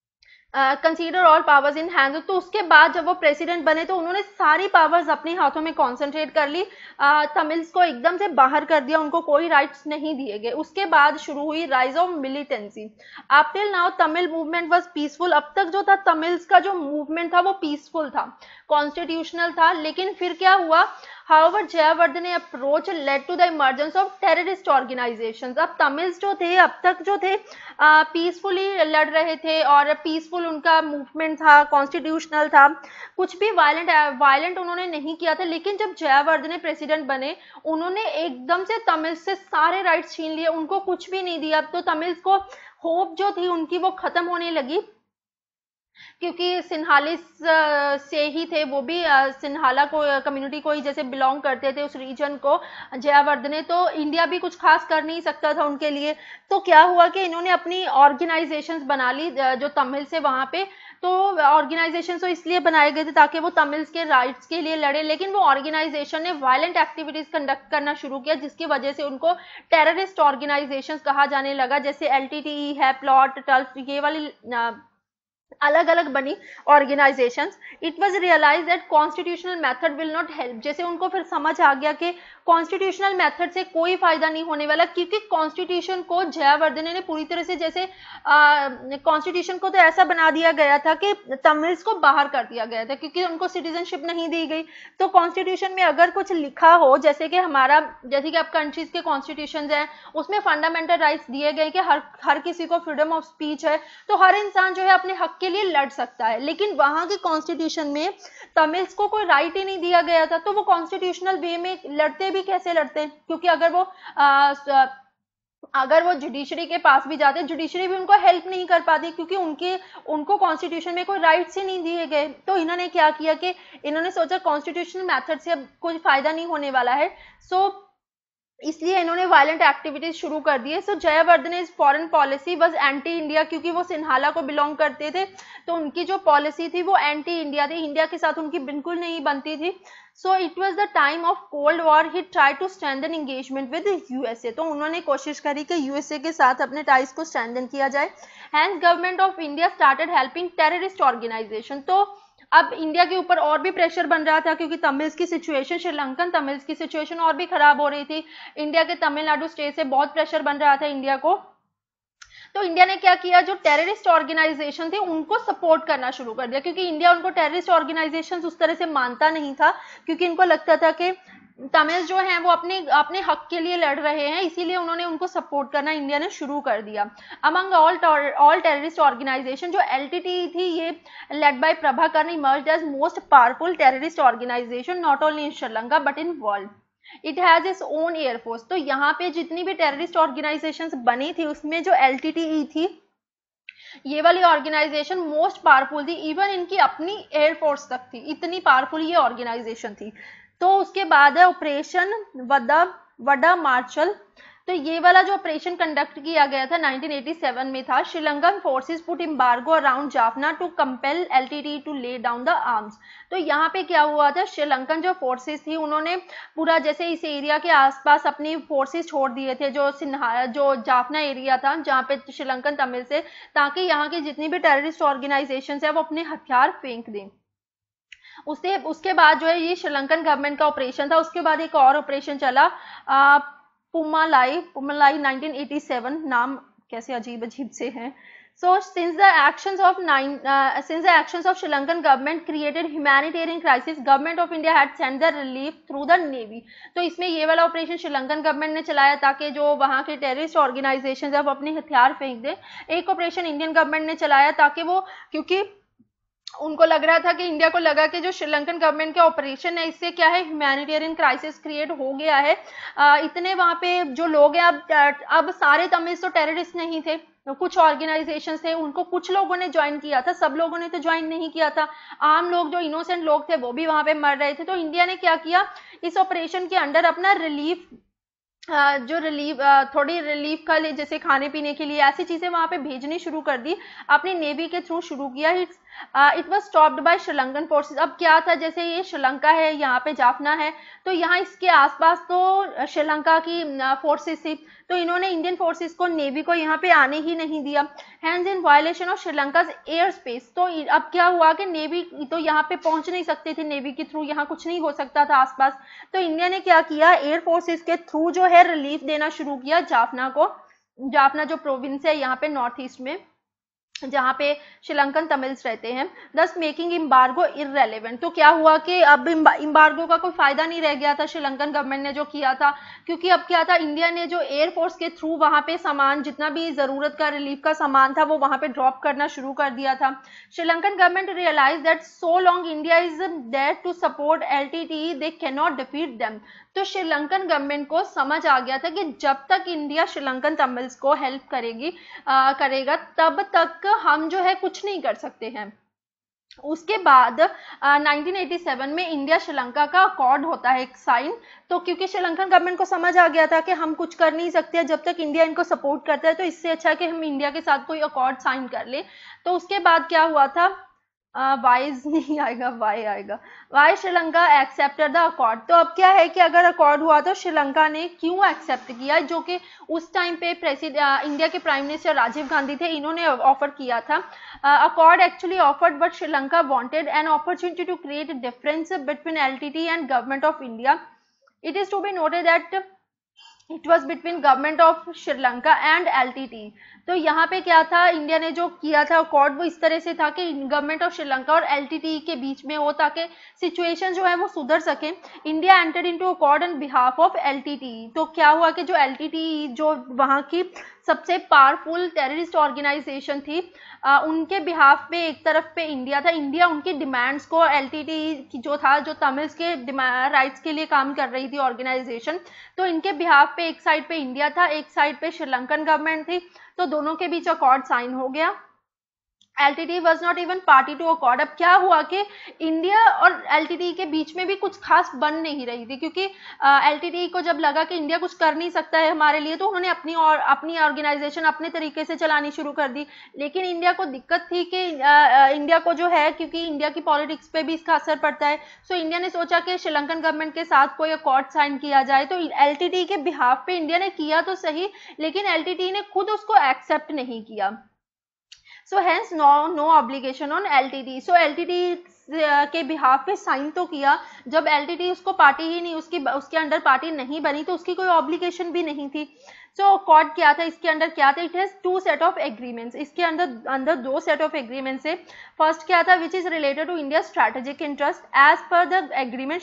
consider all powers in hand, तो उसके बाद जब वो प्रेसिडेंट बने तो उन्होंने सारी पावर्स अपने हाथों में कॉन्सेंट्रेट कर ली, तमिल्स को एकदम से बाहर कर दिया, उनको कोई राइट्स नहीं दिए गए। उसके बाद शुरू हुई rise of militancy. Up till now Tamil movement was peaceful, अब तक जो था तमिल्स का जो मूवमेंट था वो पीसफुल था, कॉन्स्टिट्यूशनल था, लेकिन फिर क्या हुआ, However, Jayewardene approach led to the emergence of terrorist organisations. अब तमिल्स जो थे अब तक जो थे पीसफुली लड़ रहे थे और पीसफुल उनका मूवमेंट था, कॉन्स्टिट्यूशनल था, कुछ भी वायलेंट उन्होंने नहीं किया था, लेकिन जब जयावर्धने प्रेसिडेंट बने उन्होंने एकदम से तमिल्स से सारे राइट्स छीन लिए, उनको कुछ भी नहीं दिया। तो तमिल्स को होप जो थी उनकी वो खत्म होने लगी, क्योंकि सिन्हालिस से ही थे, वो भी सिन्हाला को कम्युनिटी को ही जैसे बिलोंग करते थे उस रीजन को जयावर्धने, तो इंडिया भी कुछ खास कर नहीं सकता था उनके लिए। तो क्या हुआ कि इन्होंने अपनी ऑर्गेनाइजेशंस बना ली जो तमिल से वहां पे, तो ऑर्गेनाइजेशन तो इसलिए बनाए गए थे ताकि वो तमिल्स के राइट्स के लिए लड़े, लेकिन वो ऑर्गेनाइजेशन ने वायलेंट एक्टिविटीज कंडक्ट करना शुरू किया, जिसकी वजह से उनको टेररिस्ट ऑर्गेनाइजेशंस कहा जाने लगा, जैसे LTTE है, प्लॉट, टल्फ, ये वाली अलग अलग बनी organisations. It was realise that constitutional method will not help, जैसे उनको फिर समझ आ गया कि कॉन्स्टिट्यूशनल मेथड से कोई फायदा नहीं होने वाला, क्योंकि कॉन्स्टिट्यूशन को जयावर्धने ने पूरी तरह से जैसे कॉन्स्टिट्यूशन को तो ऐसा बना दिया गया था कि तमिल्स को बाहर कर दिया गया था, क्योंकि उनको सिटीजनशिप नहीं दी गई। तो कॉन्स्टिट्यूशन में अगर कुछ लिखा हो, जैसे कि हमारा, जैसे कि अब कंट्रीज के कॉन्स्टिट्यूशन है उसमें फंडामेंटल राइट्स दिए गए कि हर किसी को फ्रीडम ऑफ स्पीच है, तो हर इंसान जो है अपने हक के लिए लड़ सकता है, लेकिन वहां के कॉन्स्टिट्यूशन में तमिल्स को कोई राइट ही नहीं दिया गया था। तो वो कॉन्स्टिट्यूशनल वे में लड़ते भी कैसे लड़ते, क्योंकि अगर वो जुडिशरी के पास भी जाते, जुडिशरी भी उनको हेल्प नहीं कर पाती, क्योंकि उनको कॉन्स्टिट्यूशन में कोई राइट्स ही नहीं दिए गए। तो इन्होंने क्या किया कि इन्होंने सोचा कॉन्स्टिट्यूशनल मेथड से अब कोई फायदा नहीं होने वाला है, सो इसलिए इन्होंने वायलेंट एक्टिविटीज शुरू कर दी है। So Jayewardene foreign policy was anti India, क्योंकि वो सिन्हाला को बिलोंग करते थे, तो उनकी जो पॉलिसी थी वो एंटी इंडिया थी, इंडिया के साथ उनकी बिल्कुल नहीं बनती थी। So it was the time of cold war, he try to strengthen engagement with USA, तो उन्होंने कोशिश करी कि USA के साथ अपने टाइज को स्ट्रेंथन किया जाए। Hence government of India started helping terrorist organisation, तो अब इंडिया के ऊपर और भी प्रेशर बन रहा था, क्योंकि तमिल्स की सिचुएशन, श्रीलंकन तमिल्स की सिचुएशन और भी खराब हो रही थी। इंडिया के तमिलनाडु स्टेट से बहुत प्रेशर बन रहा था इंडिया को। तो इंडिया ने क्या किया, जो टेररिस्ट ऑर्गेनाइजेशन थे उनको सपोर्ट करना शुरू कर दिया, क्योंकि इंडिया उनको टेररिस्ट ऑर्गेनाइजेशन उस तरह से मानता नहीं था, क्योंकि इनको लगता था कि तमिल जो हैं वो अपने हक के लिए लड़ रहे हैं, इसीलिए उन्होंने उनको सपोर्ट करना इंडिया ने शुरू कर दिया। अमंग ऑल टेररिस्ट ऑर्गेनाइजेशन, जो LTTE थी ये led by Prabhakar, emerged as most powerful terrorist organisation not only in Sri Lanka but in world. It has its own air force, तो यहाँ पे जितनी भी टेररिस्ट ऑर्गेनाइजेशंस बनी थी उसमें जो LTTE थी ये वाली ऑर्गेनाइजेशन मोस्ट पावरफुल थी, इवन इनकी अपनी एयरफोर्स तक थी, इतनी पावरफुल ये ऑर्गेनाइजेशन थी। तो उसके बाद है ऑपरेशन वडा मार्शल, तो ये वाला जो ऑपरेशन कंडक्ट किया गया था 1987 में था। Sri Lankan forces put embargo around Jaffna to compel LTTE to lay down the arms. तो यहाँ पे क्या हुआ था, श्रीलंकन जो फोर्सेस थी उन्होंने पूरा जैसे इस एरिया के आसपास अपनी फोर्सेस छोड़ दिए थे, जो जाफना एरिया था जहाँ पे श्रीलंकन तमिल से, ताकि यहाँ की जितनी भी टेररिस्ट ऑर्गेनाइजेशन है वो अपने हथियार फेंक दें। उसके बाद जो है ये श्रीलंकन गवर्नमेंट का ऑपरेशन था। उसके बाद एक और ऑपरेशन चला, पुमालाई 1987, नाम कैसे अजीब अजीब से हैं। So since the actions of Sri Lankan government created humanitarian crisis, government of India had sent the relief through the navy। तो इसमें ये वाला ऑपरेशन श्रीलंकन गवर्नमेंट ने चलाया ताकि जो वहाँ के टेररिस्ट ऑर्गेनाइजेशन है वो अपने हथियार फेंक दें। एक ऑपरेशन इंडियन गवर्नमेंट ने चलाया ताकि वो, क्योंकि उनको लग रहा था कि इंडिया को लगा कि जो श्रीलंकन गवर्नमेंट का ऑपरेशन है इससे क्या है, ह्यूमैनिटेरियन क्राइसिस क्रिएट हो गया है। इतने वहां पे जो लोग हैं, अब सारे तमिल्स तो टेररिस्ट नहीं थे, कुछ ऑर्गेनाइजेशन थे, उनको कुछ लोगों ने ज्वाइन किया था, सब लोगों ने तो ज्वाइन नहीं किया था। आम लोग जो इनोसेंट लोग थे वो भी वहां पे मर रहे थे। तो इंडिया ने क्या किया, इस ऑपरेशन के अंडर अपना थोड़ी रिलीफ का लिए, जैसे खाने पीने के लिए ऐसी चीजें वहां पे भेजनी शुरू कर दी, अपनी नेवी के थ्रू शुरू किया। It was stopped by Sri Lankan forces. अब क्या था, जैसे ये श्रीलंका है, यहाँ पे जाफना है, तो यहाँ इसके आसपास तो श्रीलंका की फोर्सेस थी, तो इन्होंने इंडियन फोर्सेस को, नेवी को यहाँ पे आने ही नहीं दिया। Hence in violation of Sri Lanka air space, तो अब क्या हुआ कि नेवी तो यहाँ पे पहुंच नहीं सकते थे, नेवी के थ्रू यहाँ कुछ नहीं हो सकता था आसपास, तो इंडिया ने क्या किया, एयर फोर्सेस के थ्रू जो है रिलीफ देना शुरू किया जाफना को। जाफना जो प्रोविंस है यहाँ पे नॉर्थ ईस्ट में, जहाँ पे श्रीलंकन तमिल्स रहते हैं, दस मेकिंग इम्बार्गो इररेलेवेंट। तो क्या हुआ कि अब इम्बार्गो का कोई फायदा नहीं रह गया था श्रीलंकन गवर्नमेंट ने जो किया था, क्योंकि अब क्या था, इंडिया ने जो एयरफोर्स के थ्रू वहां पे सामान, जितना भी जरूरत का रिलीफ का सामान था, वो वहां पे ड्रॉप करना शुरू कर दिया था। Sri Lankan government realise that so long India is there to support LTTE they can not defeat them. तो श्रीलंकन गवर्नमेंट को समझ आ गया था कि जब तक इंडिया श्रीलंकन तमिल्स को हेल्प करेगा तब तक हम जो है कुछ नहीं कर सकते हैं। उसके बाद 1987 में इंडिया श्रीलंका का अकॉर्ड होता है एक साइन। तो क्योंकि श्रीलंकन गवर्नमेंट को समझ आ गया था कि हम कुछ कर नहीं सकते जब तक इंडिया इनको सपोर्ट करता है, तो इससे अच्छा है कि हम इंडिया के साथ कोई अकॉर्ड साइन कर ले। तो उसके बाद क्या हुआ था, वाइज नहीं आएगा, वाई आएगा, why Sri Lanka accepted the accord. तो अब क्या है कि अगर अकॉर्ड हुआ तो श्रीलंका ने क्यों एक्सेप्ट किया, जो कि उस टाइम पे इंडिया के प्राइम मिनिस्टर राजीव गांधी थे, इन्होंने ऑफर किया था। Accord actually offered but Sri Lanka wanted an opportunity to create difference between LTTE and government of India. It is to be noted that it was between government of Sri Lanka and LTTE। तो यहाँ पे क्या था, India ने जो किया था अकॉर्ड वो इस तरह से था कि गवर्नमेंट ऑफ श्रीलंका और LTTE के बीच में हो, ताकि सिचुएशन जो है वो सुधर सके। India entered into accord on behalf of LTTE। तो क्या हुआ कि जो LTTE जो वहाँ की सबसे पावरफुल टेररिस्ट ऑर्गेनाइजेशन थी, उनके बिहाफ पे एक तरफ पे इंडिया था, इंडिया उनकी डिमांड्स को, LTTE जो था, जो तमिल्स के राइट्स के लिए काम कर रही थी ऑर्गेनाइजेशन, तो इनके बिहाफ पे एक साइड पे इंडिया था, एक साइड पे श्रीलंकन गवर्नमेंट थी, तो दोनों के बीच अकॉर्ड साइन हो गया। LTTE was not even party to accord। अब क्या हुआ कि इंडिया और LTTE के बीच में भी कुछ खास बन नहीं रही थी, क्योंकि LTTE को जब लगा कि इंडिया कुछ कर नहीं सकता है हमारे लिए, तो उन्होंने अपनी ऑर्गेनाइजेशन अपने तरीके से चलानी शुरू कर दी। लेकिन इंडिया को दिक्कत थी कि इंडिया को जो है, क्योंकि इंडिया की पॉलिटिक्स पे भी इसका असर पड़ता है, सो इंडिया ने सोचा कि श्रीलंकन गवर्नमेंट के साथ कोई अकॉर्ड साइन किया जाए। तो LTTE के बिहाफ पे इंडिया ने किया तो सही, लेकिन LTTE ने खुद उसको एक्सेप्ट नहीं किया। So hence no obligation on LTTE। So LTTE के बिहाफ पे साइन तो किया, जब LTTE उसको पार्टी ही नहीं, उसके अंडर पार्टी नहीं बनी, तो उसकी कोई ऑब्लिगेशन भी नहीं थी। सो अकॉर्ड क्या था, इसके अंदर क्या था, it has 2 set of agreements. इसके अंदर 2 सेट ऑफ एग्रीमेंट्स है। फर्स्ट क्या था, which is related to India strategic interest. As per the agreement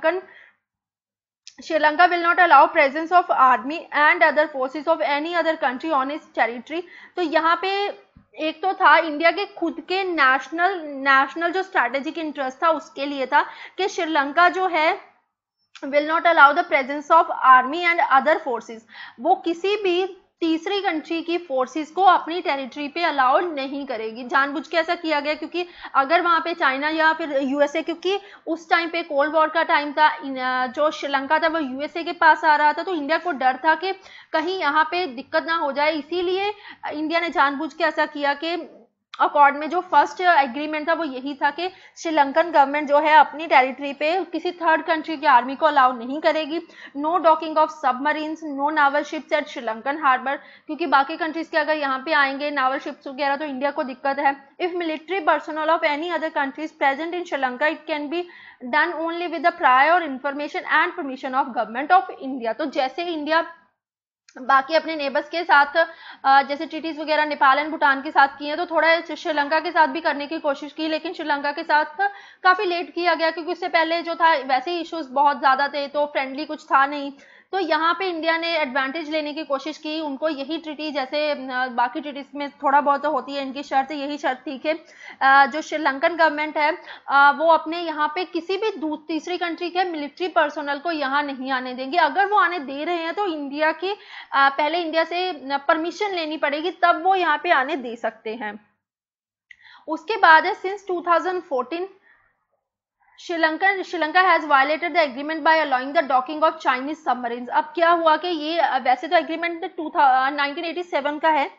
Sri will not allow presence of army and other forces of any other country on its territory। तो यहाँ पे एक तो था India के खुद के नेशनल जो स्ट्रैटेजिक इंटरेस्ट था, उसके लिए था कि श्रीलंका जो है will not allow the presence of army and other forces। वो किसी भी तीसरी कंट्री की फोर्सेस को अपनी टेरिटरी पे अलाउ नहीं करेगी। जानबूझ के ऐसा किया गया, क्योंकि अगर वहां पे चाइना या फिर USA, क्योंकि उस टाइम पे कोल्ड वॉर का टाइम था, जो श्रीलंका था वो USA के पास आ रहा था, तो इंडिया को डर था कि कहीं यहाँ पे दिक्कत ना हो जाए, इसीलिए इंडिया ने जानबूझ के ऐसा किया कि अकॉर्ड में जो फर्स्ट एग्रीमेंट था वो यही था कि श्रीलंकन गवर्नमेंट जो है अपनी टेरिटरी पे किसी थर्ड कंट्री की आर्मी को अलाउ नहीं करेगी। No docking of submarines, no naval ships at Sri Lankan harbour, क्योंकि बाकी कंट्रीज के अगर यहाँ पे आएंगे नावल शिप्स वगैरह तो इंडिया को दिक्कत है। If military personnel of any other countries present in Sri Lanka it can be done only with the prior information and permission of government of India. तो जैसे इंडिया बाकी अपने नेबर्स के साथ जैसे ट्रीटीज वगैरह नेपाल एंड भूटान के साथ किए, तो थोड़ा श्रीलंका के साथ भी करने की कोशिश की, लेकिन श्रीलंका के साथ काफी लेट किया गया, क्योंकि उससे पहले जो था वैसे ही इश्यूज बहुत ज्यादा थे, तो फ्रेंडली कुछ था नहीं। तो यहाँ पे इंडिया ने एडवांटेज लेने की कोशिश की, उनको यही ट्रीटी, जैसे बाकी ट्रीटीज में थोड़ा बहुत तो होती है, इनकी शर्त यही शर्त थी कि जो श्रीलंकन गवर्नमेंट है वो अपने यहाँ पे किसी भी तीसरी कंट्री के मिलिट्री पर्सनल को यहाँ नहीं आने देंगे। अगर वो आने दे रहे हैं तो इंडिया की पहले इंडिया से परमिशन लेनी पड़ेगी, तब वो यहाँ पे आने दे सकते हैं। उसके बाद है since 2014 Sri Lanka has violated the agreement by allowing the docking of Chinese submarines. अब क्या हुआ कि ये वैसे तो एग्रीमेंट 1987 का है,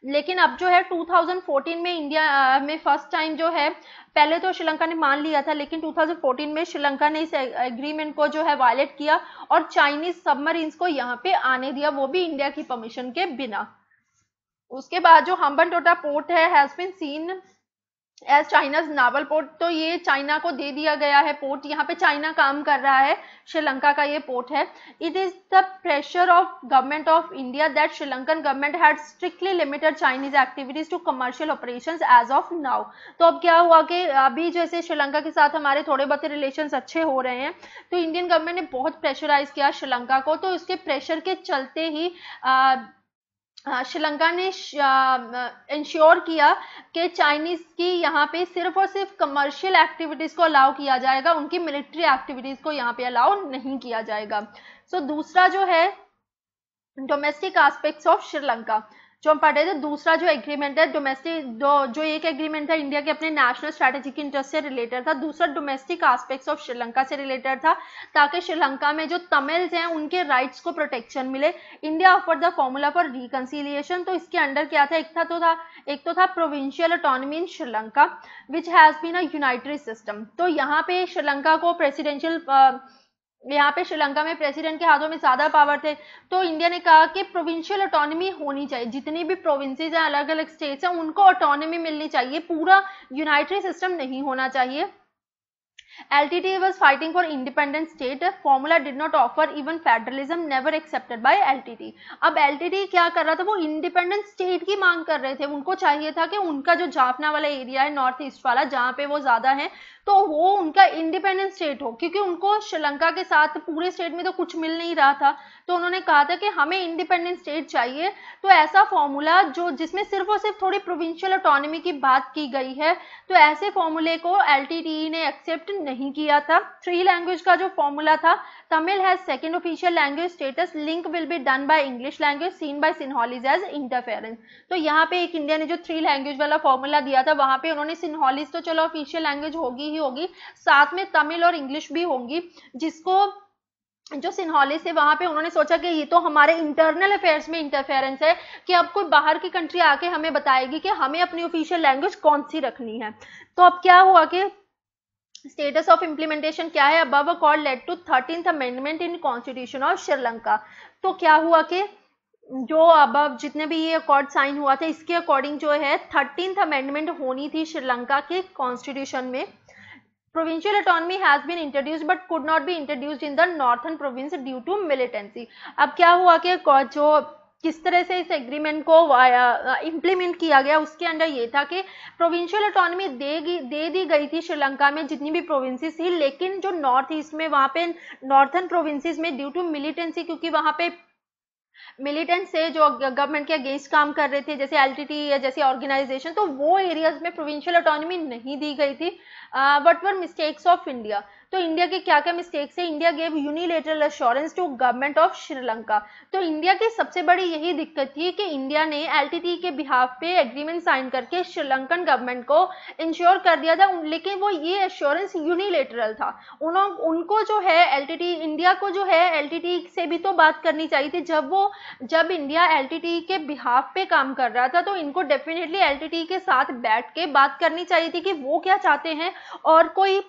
लेकिन अब जो है 2014 में इंडिया में फर्स्ट टाइम जो है, पहले तो श्रीलंका ने मान लिया था, लेकिन 2014 में श्रीलंका ने इस एग्रीमेंट को जो है वायलेट किया और चाइनीज सबमरीन्स को यहाँ पे आने दिया, वो भी इंडिया की परमिशन के बिना। उसके बाद जो हम्बनटोटा पोर्ट है has been seen as China's naval port, तो ये चाइना को दे दिया गया है पोर्ट, यहाँ पे चाइना काम कर रहा है, श्रीलंका का ये पोर्ट है। It is the pressure of government of India that Sri Lankan government had strictly limited Chinese activities to commercial operations as of now. तो अब क्या हुआ कि अभी जैसे श्रीलंका के साथ हमारे थोड़े बहुत रिलेशंस अच्छे हो रहे हैं, तो इंडियन गवर्नमेंट ने बहुत प्रेशराइज किया श्रीलंका को, तो इसके प्रेशर के चलते ही श्रीलंका ने इंश्योर किया कि चाइनीज की यहाँ पे सिर्फ और सिर्फ कमर्शियल एक्टिविटीज को अलाउ किया जाएगा, उनकी मिलिट्री एक्टिविटीज को यहाँ पे अलाउ नहीं किया जाएगा। सो दूसरा जो है डोमेस्टिक एस्पेक्ट्स ऑफ श्रीलंका, जो हम पढ़ रहे थे, दूसरा जो एग्रीमेंट है डोमेस्टिक, जो एक एग्रीमेंट था इंडिया के अपने नेशनल स्ट्रेटेजिक इंटरेस्ट से रिलेटेड था, दूसरा डोमेस्टिक एस्पेक्ट्स ऑफ श्रीलंका से रिलेटेड था, ताकि श्रीलंका में जो तमिल्स हैं उनके राइट्स को प्रोटेक्शन मिले। India offer the formula for reconciliation, तो इसके अंडर क्या था, एक तो था provincial autonomy in Sri Lanka which has been a unitary system. तो यहाँ पे श्रीलंका को यहाँ पे श्रीलंका में प्रेसिडेंट के हाथों में ज्यादा पावर थे, तो इंडिया ने कहा कि प्रोविंशियल ऑटोनॉमी होनी चाहिए, जितनी भी प्रोविंसेस हैं, अलग अलग स्टेट्स हैं, उनको ऑटोनॉमी मिलनी चाहिए, पूरा यूनाइटरी सिस्टम नहीं होना चाहिए। LTT was fighting for independent state. Formula did not offer even federalism, never accepted by LTT. अब LTT क्या कर रहा था, वो इंडिपेंडेंट स्टेट की मांग कर रहे थे, उनको चाहिए था कि उनका जो जाफना वाला एरिया है, नॉर्थ ईस्ट वाला, जहाँ पे वो ज्यादा है, तो वो उनका इंडिपेंडेंट स्टेट हो, क्योंकि उनको श्रीलंका के साथ पूरे स्टेट में तो कुछ मिल नहीं रहा था, तो उन्होंने कहा था कि हमें इंडिपेंडेंट स्टेट चाहिए। तो ऐसा फॉर्मूला जो जिसमें सिर्फ और सिर्फ थोड़ी प्रोविंशियल ऑटोनॉमी की बात की गई है, तो ऐसे फॉर्मूले को LTT ने एक्सेप्ट नहीं किया था। 3 लैंग्वेज का जो फॉर्मूला था, Tamil has second official language status, link will be done by English language, seen by Sinhalese as interference. तो यहाँ पे एक इंडिया ने जो 3 लैंग्वेज वाला फॉर्मूला दिया था, वहां पे उन्होंने सिन्हॉलीज तो चलो ऑफिशियल लैंग्वेज होगी ही होगी, साथ में तमिल और इंग्लिश भी होंगी, जिसको जो सिन्हॉलीज थे वहां पे उन्होंने सोचा कि ये तो हमारे इंटरनल अफेयर्स में इंटरफेरेंस है, कि अब कोई बाहर की कंट्री आके हमें बताएगी कि हमें अपनी ऑफिशियल लैंग्वेज कौन सी रखनी है। तो अब क्या हुआ कि स्टेटस ऑफ इम्प्लीमेंटेशन क्या है, above accord led to 13th amendment in constitution of Sri Lanka. तो क्या हुआ कि जो अब जितने भी ये अकॉर्ड साइन हुआ था, इसके अकॉर्डिंग जो है 13th अमेंडमेंट होनी थी श्रीलंका के कॉन्स्टिट्यूशन में। Provincial autonomy has been introduced but could not be introduced in the northern province due to militancy. अब क्या हुआ कि जो किस तरह से इस एग्रीमेंट को इम्प्लीमेंट किया गया, उसके अंदर ये था कि प्रोविंशियल ऑटोनॉमी दे दी गई थी श्रीलंका में जितनी भी प्रोविंसेस थी, लेकिन जो नॉर्थ ईस्ट में वहां पे नॉर्थन प्रोविंसेस में ड्यू टू मिलिटेंसी, क्योंकि वहां पे मिलिटेंट से जो गवर्नमेंट के अगेंस्ट काम कर रहे थे, जैसे LTT या जैसे ऑर्गेनाइजेशन, तो वो एरियाज में प्रोविंशियल ऑटोनॉमी नहीं दी गई थी। But were mistakes of India, तो इंडिया के क्या क्या मिस्टेक्स है, India gave unilateral assurance to government of Sri Lanka. तो इंडिया की सबसे बड़ी यही दिक्कत थी कि इंडिया ने LTT के बिहाफ पे एग्रीमेंट साइन करके श्रीलंकन गवर्नमेंट को इंश्योर कर दिया था, लेकिन वो ये एश्योरेंस यूनिलेटरल था। उनको जो है LTT, इंडिया को जो है LTT से भी तो बात करनी चाहिए थी, जब इंडिया LTT के बिहाफ पे काम कर रहा था, तो इनको डेफिनेटली LTT के साथ बैठ के बात करनी चाहिए थी कि वो क्या चाहते हैं, और कोई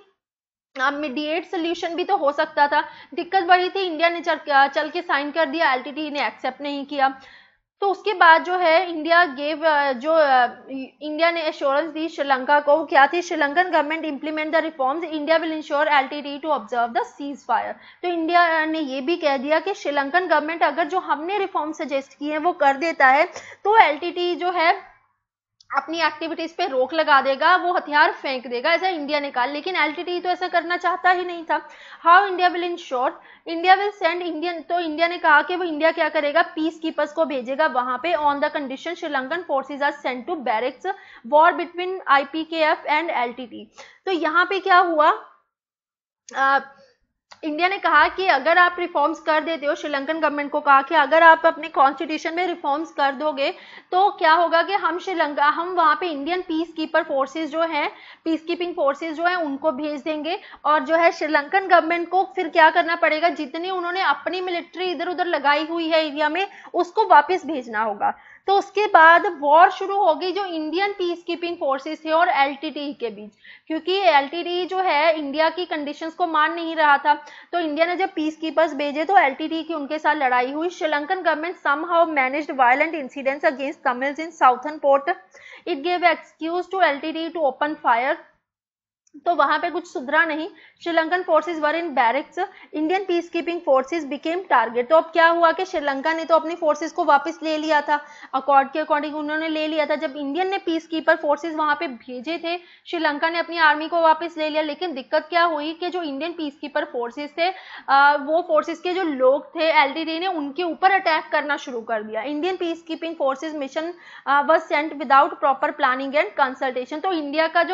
मीडिएट सोल्यूशन भी तो हो सकता था। दिक्कत वही थी, इंडिया ने चल के साइन कर दिया, LTT ने एक्सेप्ट नहीं किया। तो उसके बाद जो है इंडिया ने एश्योरेंस दी श्रीलंका को, क्या थी, Sri Lankan government implement the reforms, India will ensure LTT to observe the cease fire. तो इंडिया ने ये भी कह दिया कि श्रीलंकन गवर्नमेंट अगर जो हमने रिफॉर्म सजेस्ट किए हैं वो कर देता है, तो LTT जो है अपनी एक्टिविटीज पे रोक लगा देगा, वो हथियार फेंक देगा, ऐसा इंडिया ने कहा। लेकिन LTT तो ऐसा करना चाहता ही नहीं था। How India will ensure, India will send Indian, तो इंडिया ने कहा कि वो इंडिया क्या करेगा, पीस कीपर्स को भेजेगा वहां पे, on the condition Sri Lankan forces are sent to barracks, war between IPKF and LTT। तो यहाँ पे क्या हुआ, इंडिया ने कहा कि अगर आप रिफॉर्म्स कर देते हो, श्रीलंकन गवर्नमेंट को कहा कि अगर आप अपने कॉन्स्टिट्यूशन में रिफॉर्म्स कर दोगे तो क्या होगा कि हम वहां पे इंडियन पीस कीपर फोर्सेज जो हैं, पीस कीपिंग फोर्सेज जो हैं, उनको भेज देंगे, और जो है श्रीलंकन गवर्नमेंट को फिर क्या करना पड़ेगा, जितनी उन्होंने अपनी मिलिट्री इधर उधर लगाई हुई है एरिया में, उसको वापस भेजना होगा। तो उसके बाद वॉर शुरू हो गई जो इंडियन पीस कीपिंग फोर्सेस थे और एलटीटी के बीच, क्योंकि एलटीटी जो है इंडिया की कंडीशंस को मान नहीं रहा था। तो इंडिया ने जब पीस कीपर्स भेजे तो एलटीटी की उनके साथ लड़ाई हुई। Sri Lankan government somehow managed violent incidents against Tamils in southern port. It gave excuse to LTT to open fire. तो वहां पे कुछ सुधरा नहीं। Sri Lankan forces were in barracks, Indian peace keeping forces became target. तो अब क्या हुआ कि श्रीलंका ने तो अपनी फोर्सेस को वापस ले लिया था, अकॉर्ड के अकॉर्डिंग उन्होंने ले लिया था। जब इंडियन ने पीस कीपर फोर्सेस वहां पे भेजे थे, श्रीलंका ने अपनी आर्मी को वापस ले लिया। लेकिन दिक्कत क्या हुई कि जो इंडियन पीस कीपर फोर्सेस थे, वो फोर्सेस के जो लोग थे एलटीटी ने उनके ऊपर अटैक करना शुरू कर दिया। Indian peace keeping forces mission was sent without proper planning and consultation. तो इंडिया का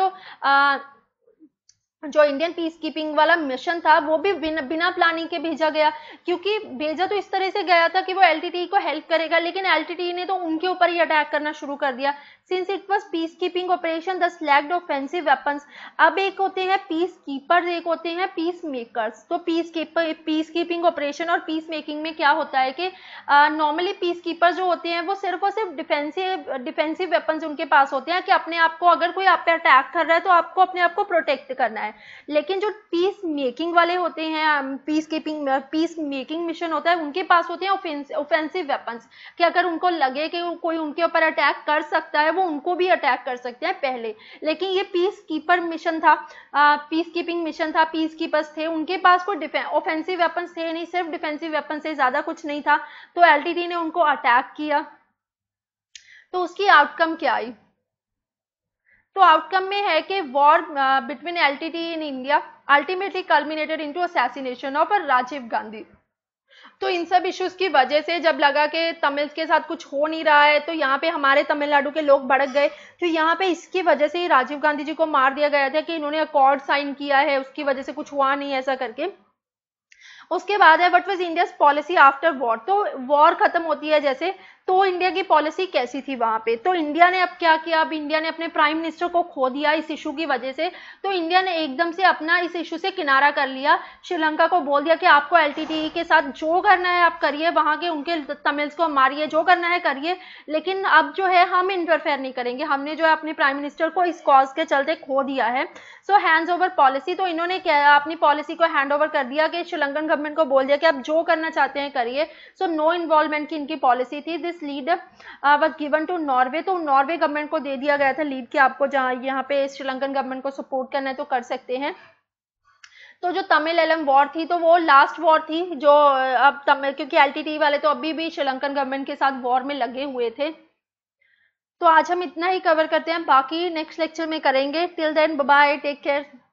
जो इंडियन पीस कीपिंग वाला मिशन था वो भी बिना प्लानिंग के भेजा गया, क्योंकि भेजा तो इस तरह से गया था कि वो एलटीटी को हेल्प करेगा, लेकिन एलटीटी ने तो उनके ऊपर ही अटैक करना शुरू कर दिया। Since it was peace keeping operation thus lacked offensive weapons. अब एक होते हैं पीस कीपर्स, एक होते हैं पीस मेकर्स। तो पीस कीपिंग ऑपरेशन और पीस मेकिंग में क्या होता है कि नॉर्मली पीस कीपर्स जो होते हैं वो सिर्फ और सिर्फ डिफेंसिव वेपन्स उनके पास होते हैं कि अपने आप को, अगर कोई आप पे अटैक कर रहा है तो आपको अपने आप को प्रोटेक्ट करना है। लेकिन जो पीस मेकिंग वाले होते हैं, पीस मेकिंग मिशन होता है, उनके पास होते हैं ऑफेंसिव वेपन्स कि अगर उनको लगे कि कोई उनके ऊपर अटैक कर सकता है वो उनको भी अटैक कर सकते हैं पहले। लेकिन ये पीस कीपर मिशन था, पीस कीपिंग मिशन था, पीस कीपर्स थे, उनके पास कोई ऑफेंसिव वेपन्स थे नहीं, सिर्फ डिफेंसिव वेपन से ज्यादा कुछ नहीं था। तो एलटीटी ने उनको अटैक किया। तो उसकी आउटकम क्या आई? तो आउटकम में है कि war between LTT in India ultimately culminated into assassination of Rajiv Gandhi. तो इन सब इश्यूज की वजह से जब लगा कि तमिल्स के साथ कुछ हो नहीं रहा है, तो यहाँ पे हमारे तमिलनाडु के लोग भड़क गए। तो यहाँ पे इसकी वजह से राजीव गांधी जी को मार दिया गया था कि इन्होंने अकॉर्ड साइन किया है, उसकी वजह से कुछ हुआ नहीं ऐसा करके। उसके बाद है what was India's policy after war. तो वॉर खत्म होती है जैसे, तो इंडिया की पॉलिसी कैसी थी वहां पे? तो इंडिया ने अब क्या किया, अब इंडिया ने अपने प्राइम मिनिस्टर को खो दिया इस इशू की वजह से। तो इंडिया ने एकदम से अपना इस इशू से किनारा कर लिया, श्रीलंका को बोल दिया कि आपको एलटीटी के साथ जो करना है आप करिए, वहां के उनके तमिल्स को मारिए, जो करना है करिए, लेकिन अब जो है हम इंटरफेयर नहीं करेंगे। हमने जो है अपने प्राइम मिनिस्टर को इस कॉज के चलते खो दिया है। So hands over policy. तो इन्होंने क्या अपनी पॉलिसी को हैंड ओवर कर दिया कि श्रीलंकन गवर्नमेंट को बोल दिया कि आप जो करना चाहते हैं करिए। सो नो इन्वॉल्वमेंट की इनकी पॉलिसी थी। This lead was given to Norway. तो नॉर्वे गवर्नमेंट को दे दिया गया था लीड कि आपको जहां यहाँ पे श्रीलंकन गवर्नमेंट को सपोर्ट करना है तो कर सकते हैं। तो जो तमिल एलम वॉर थी तो वो लास्ट वॉर थी जो अब तमिल, क्योंकि एलटीटी वाले तो अभी भी श्रीलंकन गवर्नमेंट के साथ वॉर में लगे हुए थे। तो आज हम इतना ही कवर करते हैं, बाकी नेक्स्ट लेक्चर में करेंगे। Till then bye bye, take care.